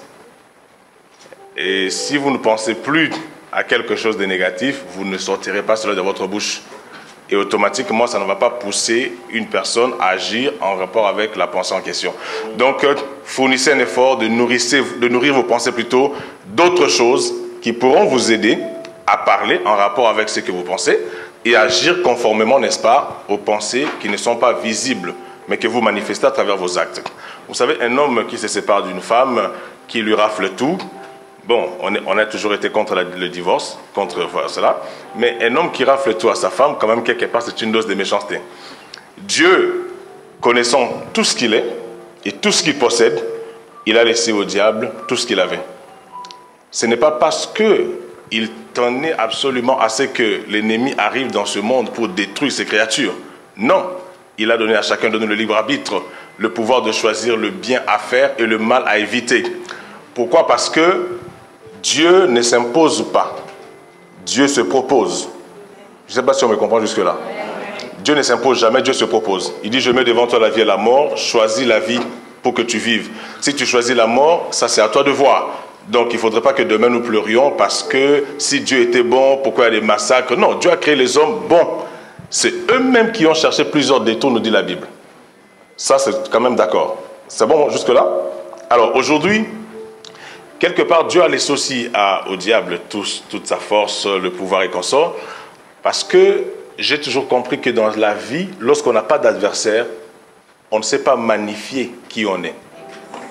Et si vous ne pensez plus à quelque chose de négatif, vous ne sortirez pas cela de votre bouche. Et automatiquement, ça ne va pas pousser une personne à agir en rapport avec la pensée en question. Donc, fournissez un effort de, de nourrir vos pensées plutôt d'autres choses qui pourront vous aider à parler en rapport avec ce que vous pensez et agir conformément, n'est-ce pas, aux pensées qui ne sont pas visibles, mais que vous manifestez à travers vos actes. Vous savez, un homme qui se sépare d'une femme, qui lui rafle tout, bon, on, est, on a toujours été contre la, le divorce, contre voilà, cela, mais un homme qui rafle tout à sa femme, quand même, quelque part, c'est une dose de méchanceté. Dieu, connaissant tout ce qu'il est et tout ce qu'il possède, il a laissé au diable tout ce qu'il avait. Ce n'est pas parce que il tenait absolument à ce que l'ennemi arrive dans ce monde pour détruire ces créatures. Non, il a donné à chacun de nous le libre arbitre, le pouvoir de choisir le bien à faire et le mal à éviter. Pourquoi? Parce que Dieu ne s'impose pas. Dieu se propose. Je ne sais pas si on me comprend jusque-là. Dieu ne s'impose jamais, Dieu se propose. Il dit, je mets devant toi la vie et la mort, choisis la vie pour que tu vives. Si tu choisis la mort, ça c'est à toi de voir. Donc il ne faudrait pas que demain nous pleurions parce que si Dieu était bon, pourquoi il y a des massacres? Non, Dieu a créé les hommes bons. C'est eux-mêmes qui ont cherché plusieurs détours, nous dit la Bible. Ça, c'est quand même d'accord. C'est bon jusque-là? Alors aujourd'hui, quelque part, Dieu a laissé aussi à, au diable tout, toute sa force, le pouvoir et consort, parce que j'ai toujours compris que dans la vie, lorsqu'on n'a pas d'adversaire, on ne sait pas magnifier qui on est.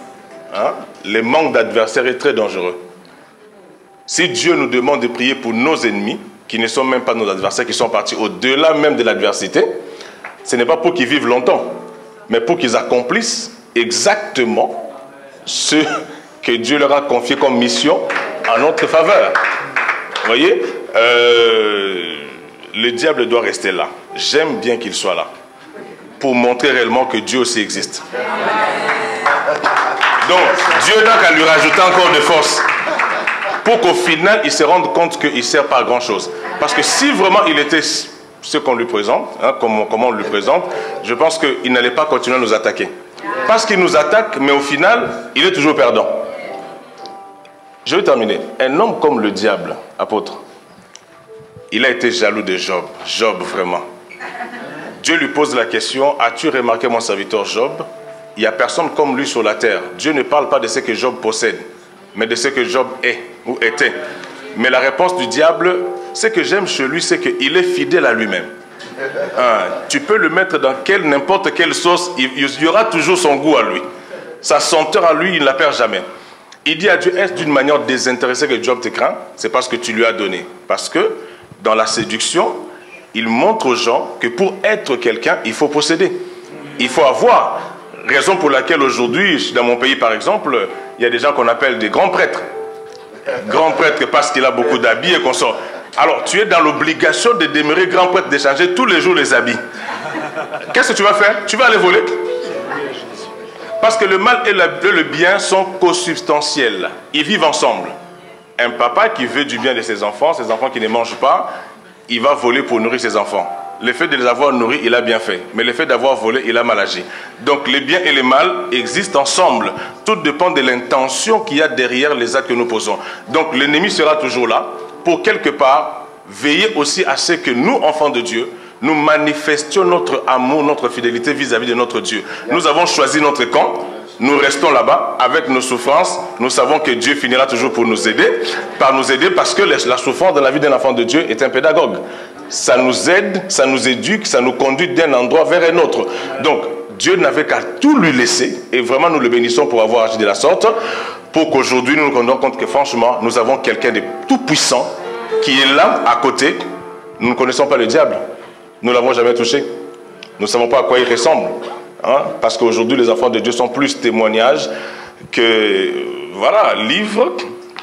hein, les manques d'adversaires est très dangereux. Si Dieu nous demande de prier pour nos ennemis, qui ne sont même pas nos adversaires, qui sont partis au-delà même de l'adversité, ce n'est pas pour qu'ils vivent longtemps, mais pour qu'ils accomplissent exactement ce que Dieu leur a confié comme mission en notre faveur. Vous voyez, euh, le diable doit rester là. J'aime bien qu'il soit là, pour montrer réellement que Dieu aussi existe. Donc, Dieu n'a qu'à lui rajouter encore de force, pour qu'au final, il se rende compte qu'il ne sert pas à grand-chose. Parce que si vraiment il était ce qu'on lui présente, hein, comment, comment on lui présente, je pense qu'il n'allait pas continuer à nous attaquer. Parce qu'il nous attaque, mais au final, il est toujours perdant. Je vais terminer. Un homme comme le diable, apôtre, il a été jaloux de Job. Job, vraiment. Dieu lui pose la question, as-tu remarqué mon serviteur Job? Il n'y a personne comme lui sur la terre. Dieu ne parle pas de ce que Job possède, mais de ce que Job est ou était. Mais la réponse du diable, ce que j'aime chez lui, c'est qu'il est fidèle à lui-même. Hein, tu peux le mettre dans quelle, n'importe quelle sauce, il, il y aura toujours son goût à lui. Sa senteur à lui, il ne la perd jamais. Il dit à Dieu, est-ce d'une manière désintéressée que Job te craint? C'est parce que tu lui as donné. Parce que dans la séduction, il montre aux gens que pour être quelqu'un, il faut posséder. Il faut avoir. Raison pour laquelle aujourd'hui, dans mon pays par exemple, il y a des gens qu'on appelle des grands prêtres. Grand prêtre parce qu'il a beaucoup d'habits et qu'on sort. Alors tu es dans l'obligation de demeurer grand prêtre, d'échanger tous les jours les habits. Qu'est-ce que tu vas faire? Tu vas aller voler. Parce que le mal et le bien sont consubstantiels. Ils vivent ensemble. Un papa qui veut du bien de ses enfants, ses enfants qui ne mangent pas, il va voler pour nourrir ses enfants. Le fait de les avoir nourris, il a bien fait. Mais le fait d'avoir volé, il a mal agi. Donc les biens et les mal existent ensemble. Tout dépend de l'intention qu'il y a derrière les actes que nous posons. Donc l'ennemi sera toujours là pour quelque part veiller aussi à ce que nous, enfants de Dieu, nous manifestions notre amour, notre fidélité vis-à-vis de notre Dieu. Nous avons choisi notre camp. Nous restons là-bas avec nos souffrances. Nous savons que Dieu finira toujours pour nous aider, par nous aider parce que la souffrance dans la vie d'un enfant de Dieu est un pédagogue. Ça nous aide, ça nous éduque, ça nous conduit d'un endroit vers un autre. Donc, Dieu n'avait qu'à tout lui laisser, et vraiment nous le bénissons pour avoir agi de la sorte, pour qu'aujourd'hui nous nous rendons compte que franchement, nous avons quelqu'un de tout puissant qui est là, à côté. Nous ne connaissons pas le diable. Nous ne l'avons jamais touché. Nous ne savons pas à quoi il ressemble. Hein? Parce qu'aujourd'hui, les enfants de Dieu sont plus témoignages que, voilà, livres.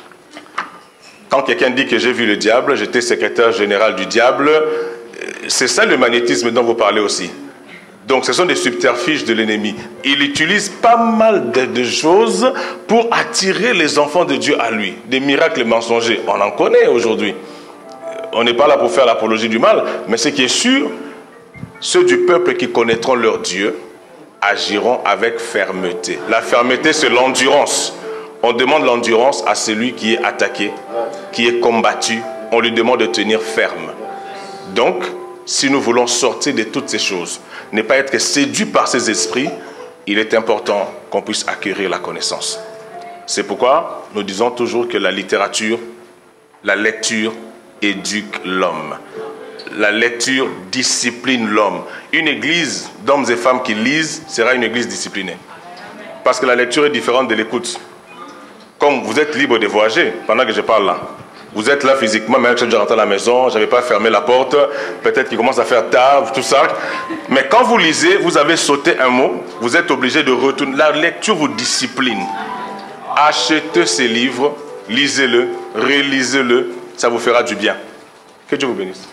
Quand quelqu'un dit que j'ai vu le diable, j'étais secrétaire général du diable, c'est ça le magnétisme dont vous parlez aussi. Donc ce sont des subterfuges de l'ennemi. Il utilise pas mal de, de choses pour attirer les enfants de Dieu à lui. Des miracles mensongers, on en connaît aujourd'hui. On n'est pas là pour faire l'apologie du mal, mais ce qui est sûr, ceux du peuple qui connaîtront leur Dieu agiront avec fermeté. La fermeté, c'est l'endurance. On demande l'endurance à celui qui est attaqué, qui est combattu. On lui demande de tenir ferme. Donc, si nous voulons sortir de toutes ces choses, ne pas être séduit par ces esprits, il est important qu'on puisse acquérir la connaissance. C'est pourquoi nous disons toujours que la littérature, la lecture éduque l'homme. La lecture discipline l'homme. Une église d'hommes et femmes qui lisent sera une église disciplinée. Parce que la lecture est différente de l'écoute. Comme vous êtes libre de voyager, pendant que je parle là, vous êtes là physiquement, mais je suis déjà rentré à la maison, je n'avais pas fermé la porte, peut-être qu'il commence à faire tard, tout ça. Mais quand vous lisez, vous avez sauté un mot, vous êtes obligé de retourner. La lecture vous discipline. Achetez ces livres, lisez-le, relisez-le, ça vous fera du bien. Que Dieu vous bénisse.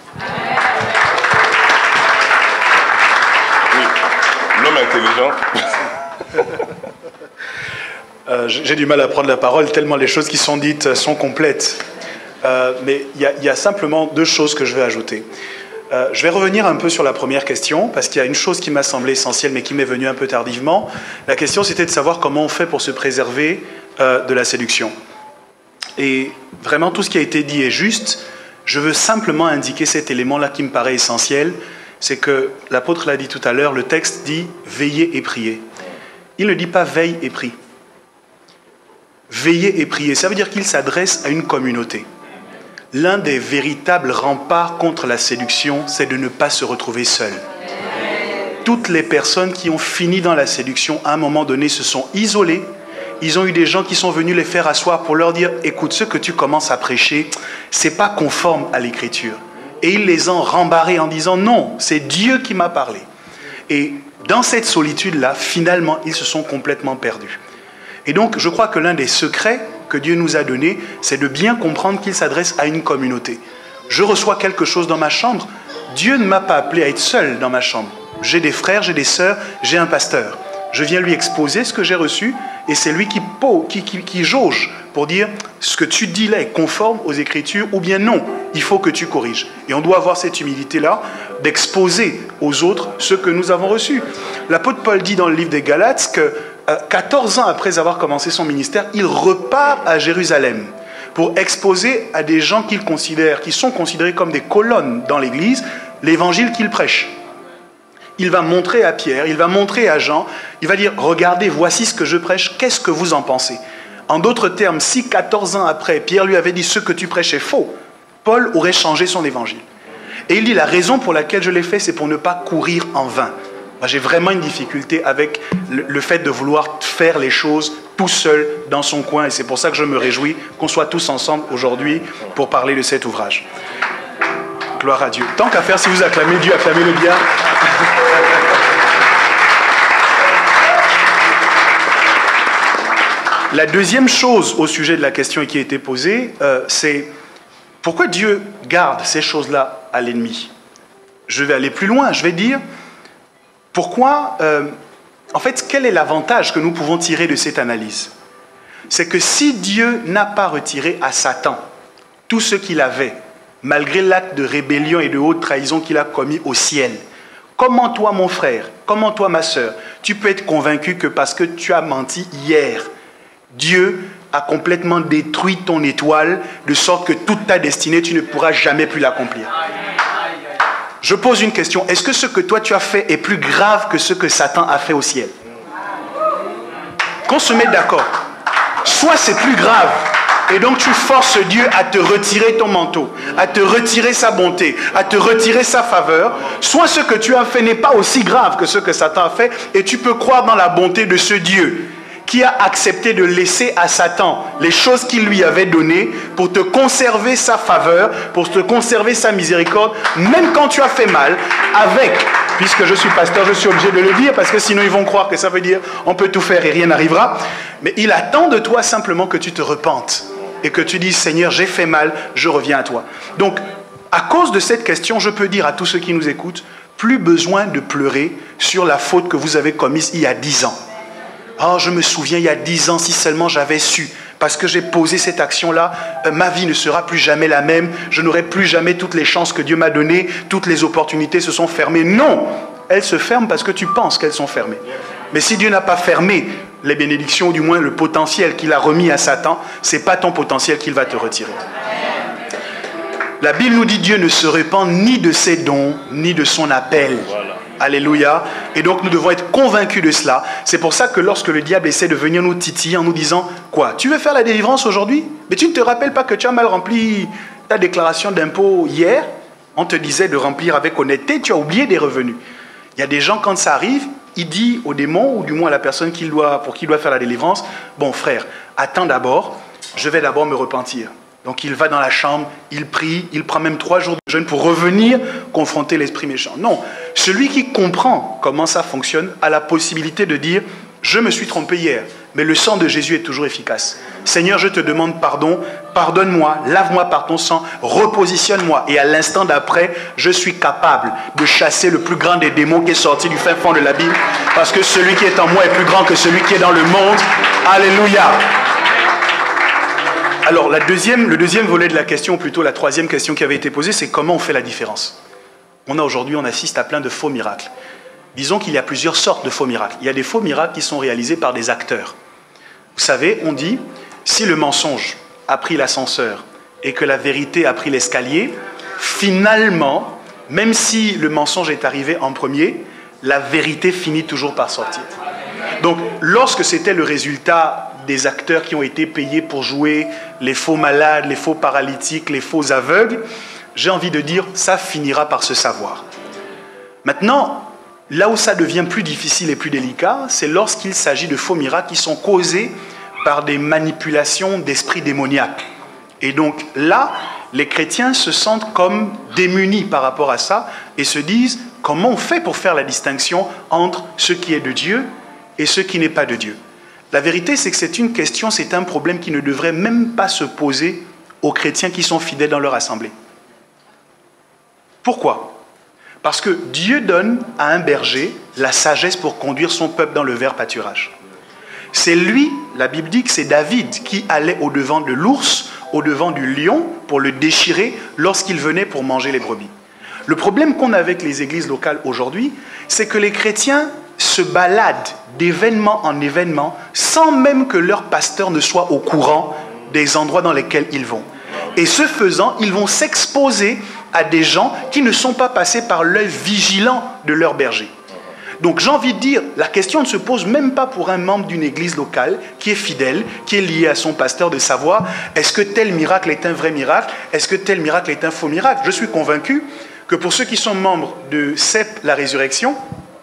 Oui, l'homme intelligent. Euh, J'ai du mal à prendre la parole tellement les choses qui sont dites sont complètes. Euh, mais il y, y a simplement deux choses que je vais ajouter. Euh, je vais revenir un peu sur la première question, parce qu'il y a une chose qui m'a semblé essentielle, mais qui m'est venue un peu tardivement. La question, c'était de savoir comment on fait pour se préserver euh, de la séduction. Et vraiment, tout ce qui a été dit est juste. Je veux simplement indiquer cet élément-là qui me paraît essentiel. C'est que, l'apôtre l'a dit tout à l'heure, le texte dit « veillez et priez ». Il ne dit pas « veille et prie ». Veiller et prier, ça veut dire qu'il s'adresse à une communauté. L'un des véritables remparts contre la séduction, c'est de ne pas se retrouver seul. Toutes les personnes qui ont fini dans la séduction, à un moment donné, se sont isolées ils ont eu des gens qui sont venus les faire asseoir pour leur dire, écoute, ce que tu commences à prêcher, c'est pas conforme à l'écriture. Et ils les ont rembarrés en disant, non, c'est Dieu qui m'a parlé. Et dans cette solitude-là, finalement, ils se sont complètement perdus. Et donc, je crois que l'un des secrets que Dieu nous a donnés, c'est de bien comprendre qu'il s'adresse à une communauté. Je reçois quelque chose dans ma chambre, Dieu ne m'a pas appelé à être seul dans ma chambre. J'ai des frères, j'ai des sœurs, j'ai un pasteur. Je viens lui exposer ce que j'ai reçu et c'est lui qui, qui, qui, qui jauge pour dire ce que tu dis là est conforme aux Écritures ou bien non, il faut que tu corriges. Et on doit avoir cette humilité-là d'exposer aux autres ce que nous avons reçu. L'apôtre Paul dit dans le livre des Galates que euh, quatorze ans après avoir commencé son ministère, il repart à Jérusalem pour exposer à des gens qu'il considère, qui sont considérés comme des colonnes dans l'Église, l'évangile qu'il prêche. Il va montrer à Pierre, il va montrer à Jean, il va dire, regardez, voici ce que je prêche, qu'est-ce que vous en pensez? En d'autres termes, si quatorze ans après, Pierre lui avait dit, ce que tu prêches est faux, Paul aurait changé son évangile. Et il dit, la raison pour laquelle je l'ai fait, c'est pour ne pas courir en vain. Moi, j'ai vraiment une difficulté avec le, le fait de vouloir faire les choses tout seul dans son coin, et c'est pour ça que je me réjouis qu'on soit tous ensemble aujourd'hui pour parler de cet ouvrage. Gloire à Dieu. Tant qu'à faire, si vous acclamez Dieu, acclamez-le bien. La deuxième chose au sujet de la question qui a été posée, euh, c'est pourquoi Dieu garde ces choses-là à l'ennemi? Je vais aller plus loin, je vais dire pourquoi, euh, en fait, quel est l'avantage que nous pouvons tirer de cette analyse? C'est que si Dieu n'a pas retiré à Satan tout ce qu'il avait, malgré l'acte de rébellion et de haute trahison qu'il a commis au ciel, comment toi, mon frère, comment toi, ma sœur, tu peux être convaincu que parce que tu as menti hier, Dieu a complètement détruit ton étoile, de sorte que toute ta destinée, tu ne pourras jamais plus l'accomplir? Je pose une question. Est-ce que ce que toi tu as fait est plus grave que ce que Satan a fait au ciel? Qu'on se mette d'accord. Soit c'est plus grave, et donc tu forces Dieu à te retirer ton manteau, à te retirer sa bonté, à te retirer sa faveur. Soit ce que tu as fait n'est pas aussi grave que ce que Satan a fait, et tu peux croire dans la bonté de ce Dieu qui a accepté de laisser à Satan les choses qu'il lui avait données pour te conserver sa faveur, pour te conserver sa miséricorde, même quand tu as fait mal, avec, puisque je suis pasteur, je suis obligé de le dire, parce que sinon ils vont croire que ça veut dire on peut tout faire et rien n'arrivera, mais il attend de toi simplement que tu te repentes et que tu dises, Seigneur, j'ai fait mal, je reviens à toi. Donc, à cause de cette question, je peux dire à tous ceux qui nous écoutent, plus besoin de pleurer sur la faute que vous avez commise il y a dix ans. Oh, je me souviens, il y a dix ans, si seulement j'avais su, parce que j'ai posé cette action-là, euh, ma vie ne sera plus jamais la même, je n'aurai plus jamais toutes les chances que Dieu m'a données, toutes les opportunités se sont fermées. Non, elles se ferment parce que tu penses qu'elles sont fermées. Mais si Dieu n'a pas fermé les bénédictions, ou du moins le potentiel qu'il a remis à Satan, ce n'est pas ton potentiel qu'il va te retirer. La Bible nous dit Dieu ne se répand ni de ses dons, ni de son appel. Alléluia. Et donc nous devons être convaincus de cela. C'est pour ça que lorsque le diable essaie de venir nous titiller en nous disant « Quoi, tu veux faire la délivrance aujourd'hui? Mais tu ne te rappelles pas que tu as mal rempli ta déclaration d'impôt hier? On te disait de remplir avec honnêteté, tu as oublié des revenus. » Il y a des gens, quand ça arrive, il dit au démon, ou du moins à la personne qui doit, pour qui il doit faire la délivrance, « Bon frère, attends d'abord, je vais d'abord me repentir. » Donc il va dans la chambre, il prie, il prend même trois jours de jeûne pour revenir confronter l'esprit méchant. Non, celui qui comprend comment ça fonctionne a la possibilité de dire « Je me suis trompé hier, mais le sang de Jésus est toujours efficace. Seigneur, je te demande pardon, pardonne-moi, lave-moi par ton sang, repositionne-moi. Et à l'instant d'après, je suis capable de chasser le plus grand des démons qui est sorti du fin fond de la Bible, parce que celui qui est en moi est plus grand que celui qui est dans le monde. Alléluia !» Alors, la deuxième, le deuxième volet de la question, ou plutôt la troisième question qui avait été posée, c'est comment on fait la différence. On a aujourd'hui, on assiste à plein de faux miracles. Disons qu'il y a plusieurs sortes de faux miracles. Il y a des faux miracles qui sont réalisés par des acteurs. Vous savez, on dit, si le mensonge a pris l'ascenseur et que la vérité a pris l'escalier, finalement, même si le mensonge est arrivé en premier, la vérité finit toujours par sortir. Donc, lorsque c'était le résultat des acteurs qui ont été payés pour jouer les faux malades, les faux paralytiques, les faux aveugles, j'ai envie de dire, ça finira par se savoir. Maintenant, là où ça devient plus difficile et plus délicat, c'est lorsqu'il s'agit de faux miracles qui sont causés par des manipulations d'esprits démoniaques. Et donc là, les chrétiens se sentent comme démunis par rapport à ça et se disent comment on fait pour faire la distinction entre ce qui est de Dieu et ce qui n'est pas de Dieu. La vérité, c'est que c'est une question, c'est un problème qui ne devrait même pas se poser aux chrétiens qui sont fidèles dans leur assemblée. Pourquoi ? Parce que Dieu donne à un berger la sagesse pour conduire son peuple dans le vert pâturage. C'est lui, la Bible dit que c'est David qui allait au-devant de l'ours, au-devant du lion, pour le déchirer lorsqu'il venait pour manger les brebis. Le problème qu'on a avec les églises locales aujourd'hui, c'est que les chrétiens se baladent d'événement en événement sans même que leur pasteur ne soit au courant des endroits dans lesquels ils vont. Et ce faisant, ils vont s'exposer à des gens qui ne sont pas passés par l'œil vigilant de leur berger. Donc j'ai envie de dire, la question ne se pose même pas pour un membre d'une église locale qui est fidèle, qui est lié à son pasteur, de savoir est-ce que tel miracle est un vrai miracle, est-ce que tel miracle est un faux miracle. Je suis convaincu que pour ceux qui sont membres de C E P La Résurrection,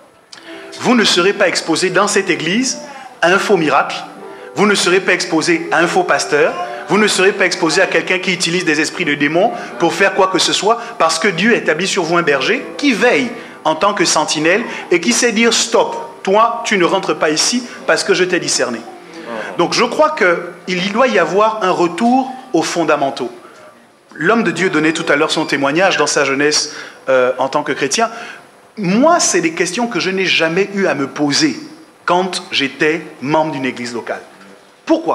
vous ne serez pas exposés dans cette église à un faux miracle, vous ne serez pas exposés à un faux pasteur, vous ne serez pas exposé à quelqu'un qui utilise des esprits de démons pour faire quoi que ce soit, parce que Dieu établit sur vous un berger qui veille en tant que sentinelle et qui sait dire stop, toi tu ne rentres pas ici parce que je t'ai discerné. Donc je crois qu'il doit y avoir un retour aux fondamentaux. L'homme de Dieu donnait tout à l'heure son témoignage dans sa jeunesse euh, en tant que chrétien. Moi, c'est des questions que je n'ai jamais eu à me poser quand j'étais membre d'une église locale. Pourquoi ?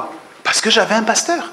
Parce que j'avais un pasteur.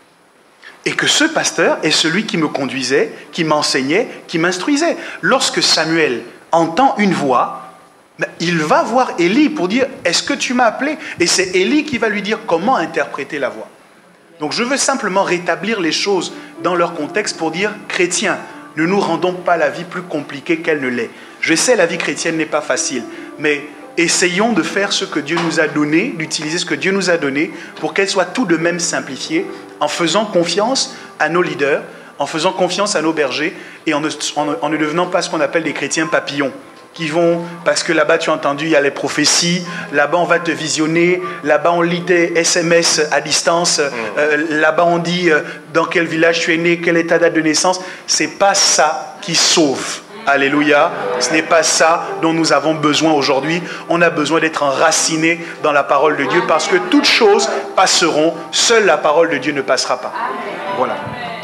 Et que ce pasteur est celui qui me conduisait, qui m'enseignait, qui m'instruisait. Lorsque Samuel entend une voix, il va voir Élie pour dire « Est-ce que tu m'as appelé ?» Et c'est Élie qui va lui dire comment interpréter la voix. Donc je veux simplement rétablir les choses dans leur contexte pour dire « Chrétiens, ne nous rendons pas la vie plus compliquée qu'elle ne l'est. » Je sais, la vie chrétienne n'est pas facile, mais essayons de faire ce que Dieu nous a donné, d'utiliser ce que Dieu nous a donné pour qu'elle soit tout de même simplifiée, en faisant confiance à nos leaders, en faisant confiance à nos bergers et en ne, en, en ne devenant pas ce qu'on appelle des chrétiens papillons, qui vont, parce que là-bas tu as entendu, il y a les prophéties, là-bas on va te visionner, là-bas on lit des S M S à distance, euh, là-bas on dit euh, dans quel village tu es né, quelle est ta date de naissance. C'est pas ça qui sauve. Alléluia. Ce n'est pas ça dont nous avons besoin aujourd'hui. On a besoin d'être enracinés dans la parole de Dieu parce que toutes choses passeront. Seule la parole de Dieu ne passera pas. Voilà.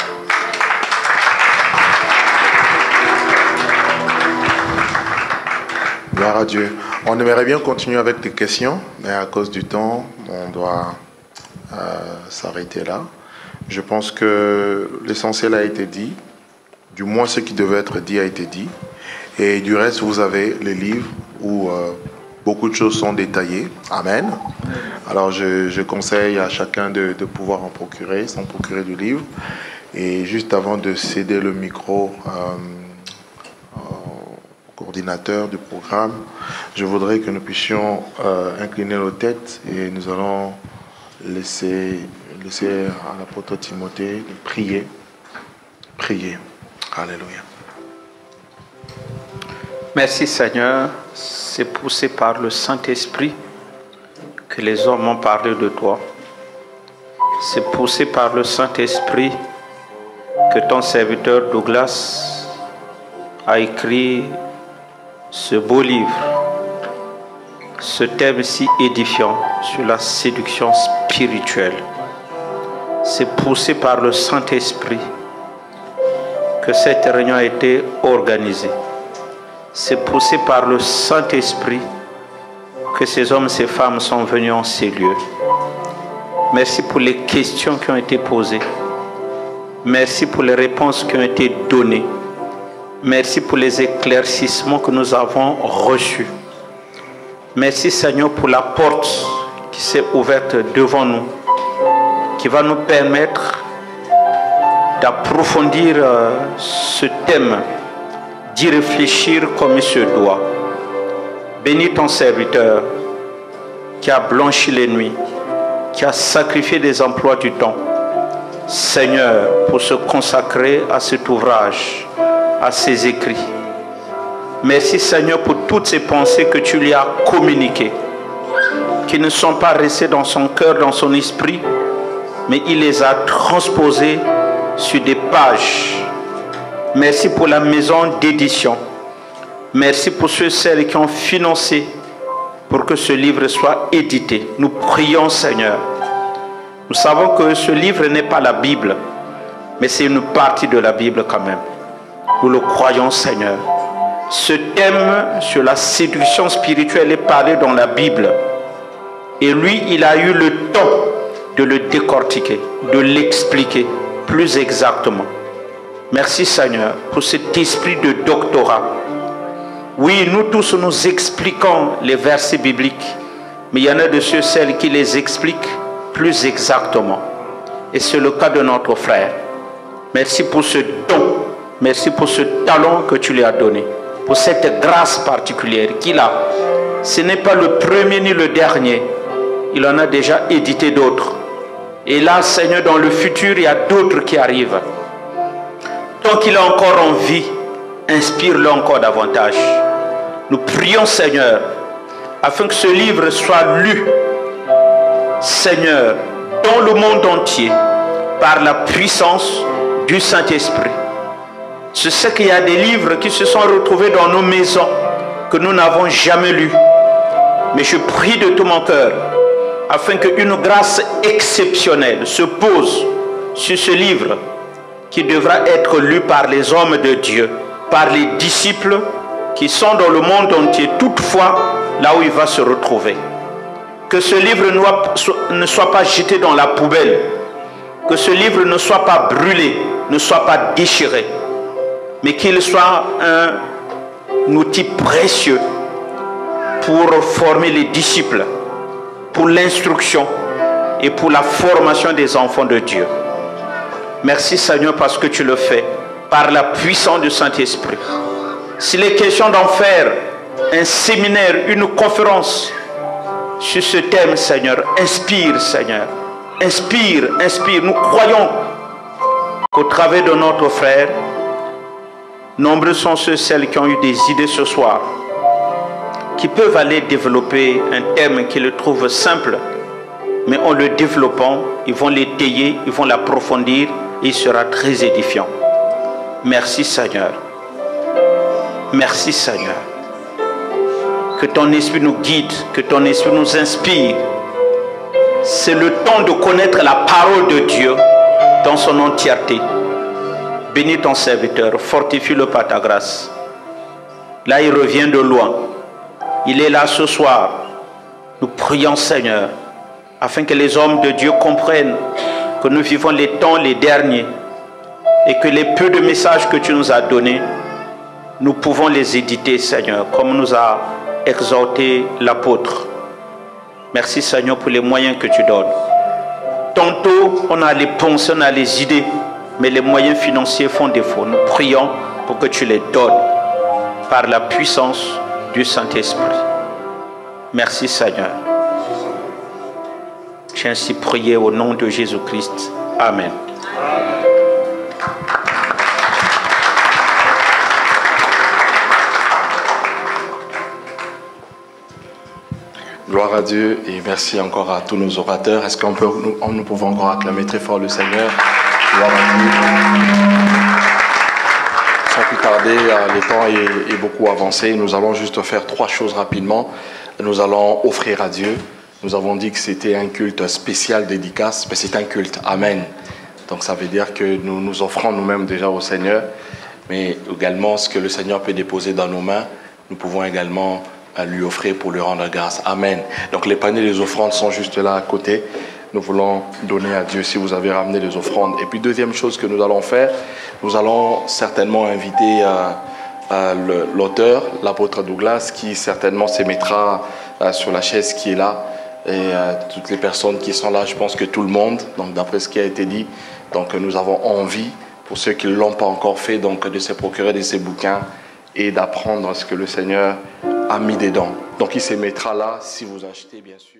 Gloire à Dieu. On aimerait bien continuer avec des questions, mais à cause du temps, on doit euh, s'arrêter là. Je pense que l'essentiel a été dit. Du moins, ce qui devait être dit a été dit. Et du reste, vous avez les livres où euh, beaucoup de choses sont détaillées. Amen. Alors, je, je conseille à chacun de, de pouvoir en procurer, s'en procurer du livre. Et juste avant de céder le micro euh, au coordinateur du programme, je voudrais que nous puissions euh, incliner nos têtes et nous allons laisser, laisser à l'apôtre Timothée de prier. Prier. Alléluia. Merci Seigneur, c'est poussé par le Saint-Esprit que les hommes ont parlé de toi. C'est poussé par le Saint-Esprit que ton serviteur Douglas a écrit ce beau livre, ce thème si édifiant sur la séduction spirituelle. C'est poussé par le Saint-Esprit que cette réunion a été organisée. C'est poussé par le Saint-Esprit que ces hommes et ces femmes sont venus en ces lieux. Merci pour les questions qui ont été posées. Merci pour les réponses qui ont été données. Merci pour les éclaircissements que nous avons reçus. Merci Seigneur pour la porte qui s'est ouverte devant nous, qui va nous permettre d'approfondir euh, ce thème, d'y réfléchir comme il se doit. Bénis ton serviteur qui a blanchi les nuits, qui a sacrifié des emplois du temps, Seigneur, pour se consacrer à cet ouvrage, à ses écrits. Merci Seigneur pour toutes ces pensées que tu lui as communiquées. qui ne sont pas restés dans son cœur, dans son esprit, mais il les a transposés sur des pages. Merci pour la maison d'édition. Merci pour ceux et celles qui ont financé pour que ce livre soit édité. Nous prions, Seigneur. Nous savons que ce livre n'est pas la Bible, mais c'est une partie de la Bible quand même. Nous le croyons, Seigneur. Ce thème sur la séduction spirituelle est parlé dans la Bible. Et lui, il a eu le temps de le décortiquer, de l'expliquer plus exactement. Merci, Seigneur, pour cet esprit de doctorat. Oui, nous tous, nous expliquons les versets bibliques, mais il y en a de ceux et celles qui les expliquent plus exactement. Et c'est le cas de notre frère. Merci pour ce don, merci pour ce talent que tu lui as donné, pour cette grâce particulière qu'il a. Ce n'est pas le premier ni le dernier. Il en a déjà édité d'autres. Et là, Seigneur, dans le futur, il y a d'autres qui arrivent. Tant qu'il est encore en vie, inspire-le encore davantage. Nous prions, Seigneur, afin que ce livre soit lu, Seigneur, dans le monde entier, par la puissance du Saint-Esprit. Je sais qu'il y a des livres qui se sont retrouvés dans nos maisons, que nous n'avons jamais lus. Mais je prie de tout mon cœur, afin qu'une grâce exceptionnelle se pose sur ce livre, qui devra être lu par les hommes de Dieu, par les disciples qui sont dans le monde entier, toutefois là où il va se retrouver. Que ce livre ne soit pas jeté dans la poubelle, que ce livre ne soit pas brûlé, ne soit pas déchiré, mais qu'il soit un outil précieux pour former les disciples, pour l'instruction et pour la formation des enfants de Dieu. Merci, Seigneur, parce que tu le fais par la puissance du Saint-Esprit. S'il est question d'en faire un séminaire, une conférence sur ce thème, Seigneur, inspire, Seigneur. Inspire, inspire. Nous croyons qu'au travers de notre frère, nombreux sont ceux et celles qui ont eu des idées ce soir, qui peuvent aller développer un thème qu'ils trouvent simple, mais en le développant, ils vont l'étayer, ils vont l'approfondir, et il sera très édifiant. Merci, Seigneur. Merci, Seigneur. Que ton esprit nous guide, que ton esprit nous inspire. C'est le temps de connaître la parole de Dieu dans son entièreté. Bénis ton serviteur, fortifie-le par ta grâce. Là, il revient de loin. Il est là ce soir. Nous prions, Seigneur, afin que les hommes de Dieu comprennent que nous vivons les temps les derniers et que les peu de messages que tu nous as donnés, nous pouvons les éditer, Seigneur, comme nous a exhorté l'apôtre. Merci, Seigneur, pour les moyens que tu donnes. Tantôt, on a les pensées, on a les idées, mais les moyens financiers font défaut. Nous prions pour que tu les donnes par la puissance du Saint-Esprit. Merci, Seigneur. J'ai ainsi prié au nom de Jésus-Christ. Amen. Gloire à Dieu et merci encore à tous nos orateurs. Est-ce qu'on peut, nous, nous pouvons encore acclamer très fort le Seigneur? Gloire à Dieu. Sans plus tarder, le temps est, est beaucoup avancé. Nous allons juste faire trois choses rapidement. Nous allons offrir à Dieu. Nous avons dit que c'était un culte spécial dédicace, mais c'est un culte. Amen. Donc ça veut dire que nous nous offrons nous-mêmes déjà au Seigneur, mais également ce que le Seigneur peut déposer dans nos mains, nous pouvons également lui offrir pour lui rendre grâce. Amen. Donc les paniers des offrandes sont juste là à côté. Nous voulons donner à Dieu si vous avez ramené les offrandes. Et puis deuxième chose que nous allons faire, nous allons certainement inviter euh, euh, l'auteur, l'apôtre Douglas, qui certainement se mettra euh, sur la chaise qui est là. Et euh, toutes les personnes qui sont là, je pense que tout le monde, donc d'après ce qui a été dit, donc nous avons envie, pour ceux qui ne l'ont pas encore fait, donc de se procurer de ces bouquins et d'apprendre ce que le Seigneur a mis dedans. Donc il se mettra là, si vous achetez bien sûr.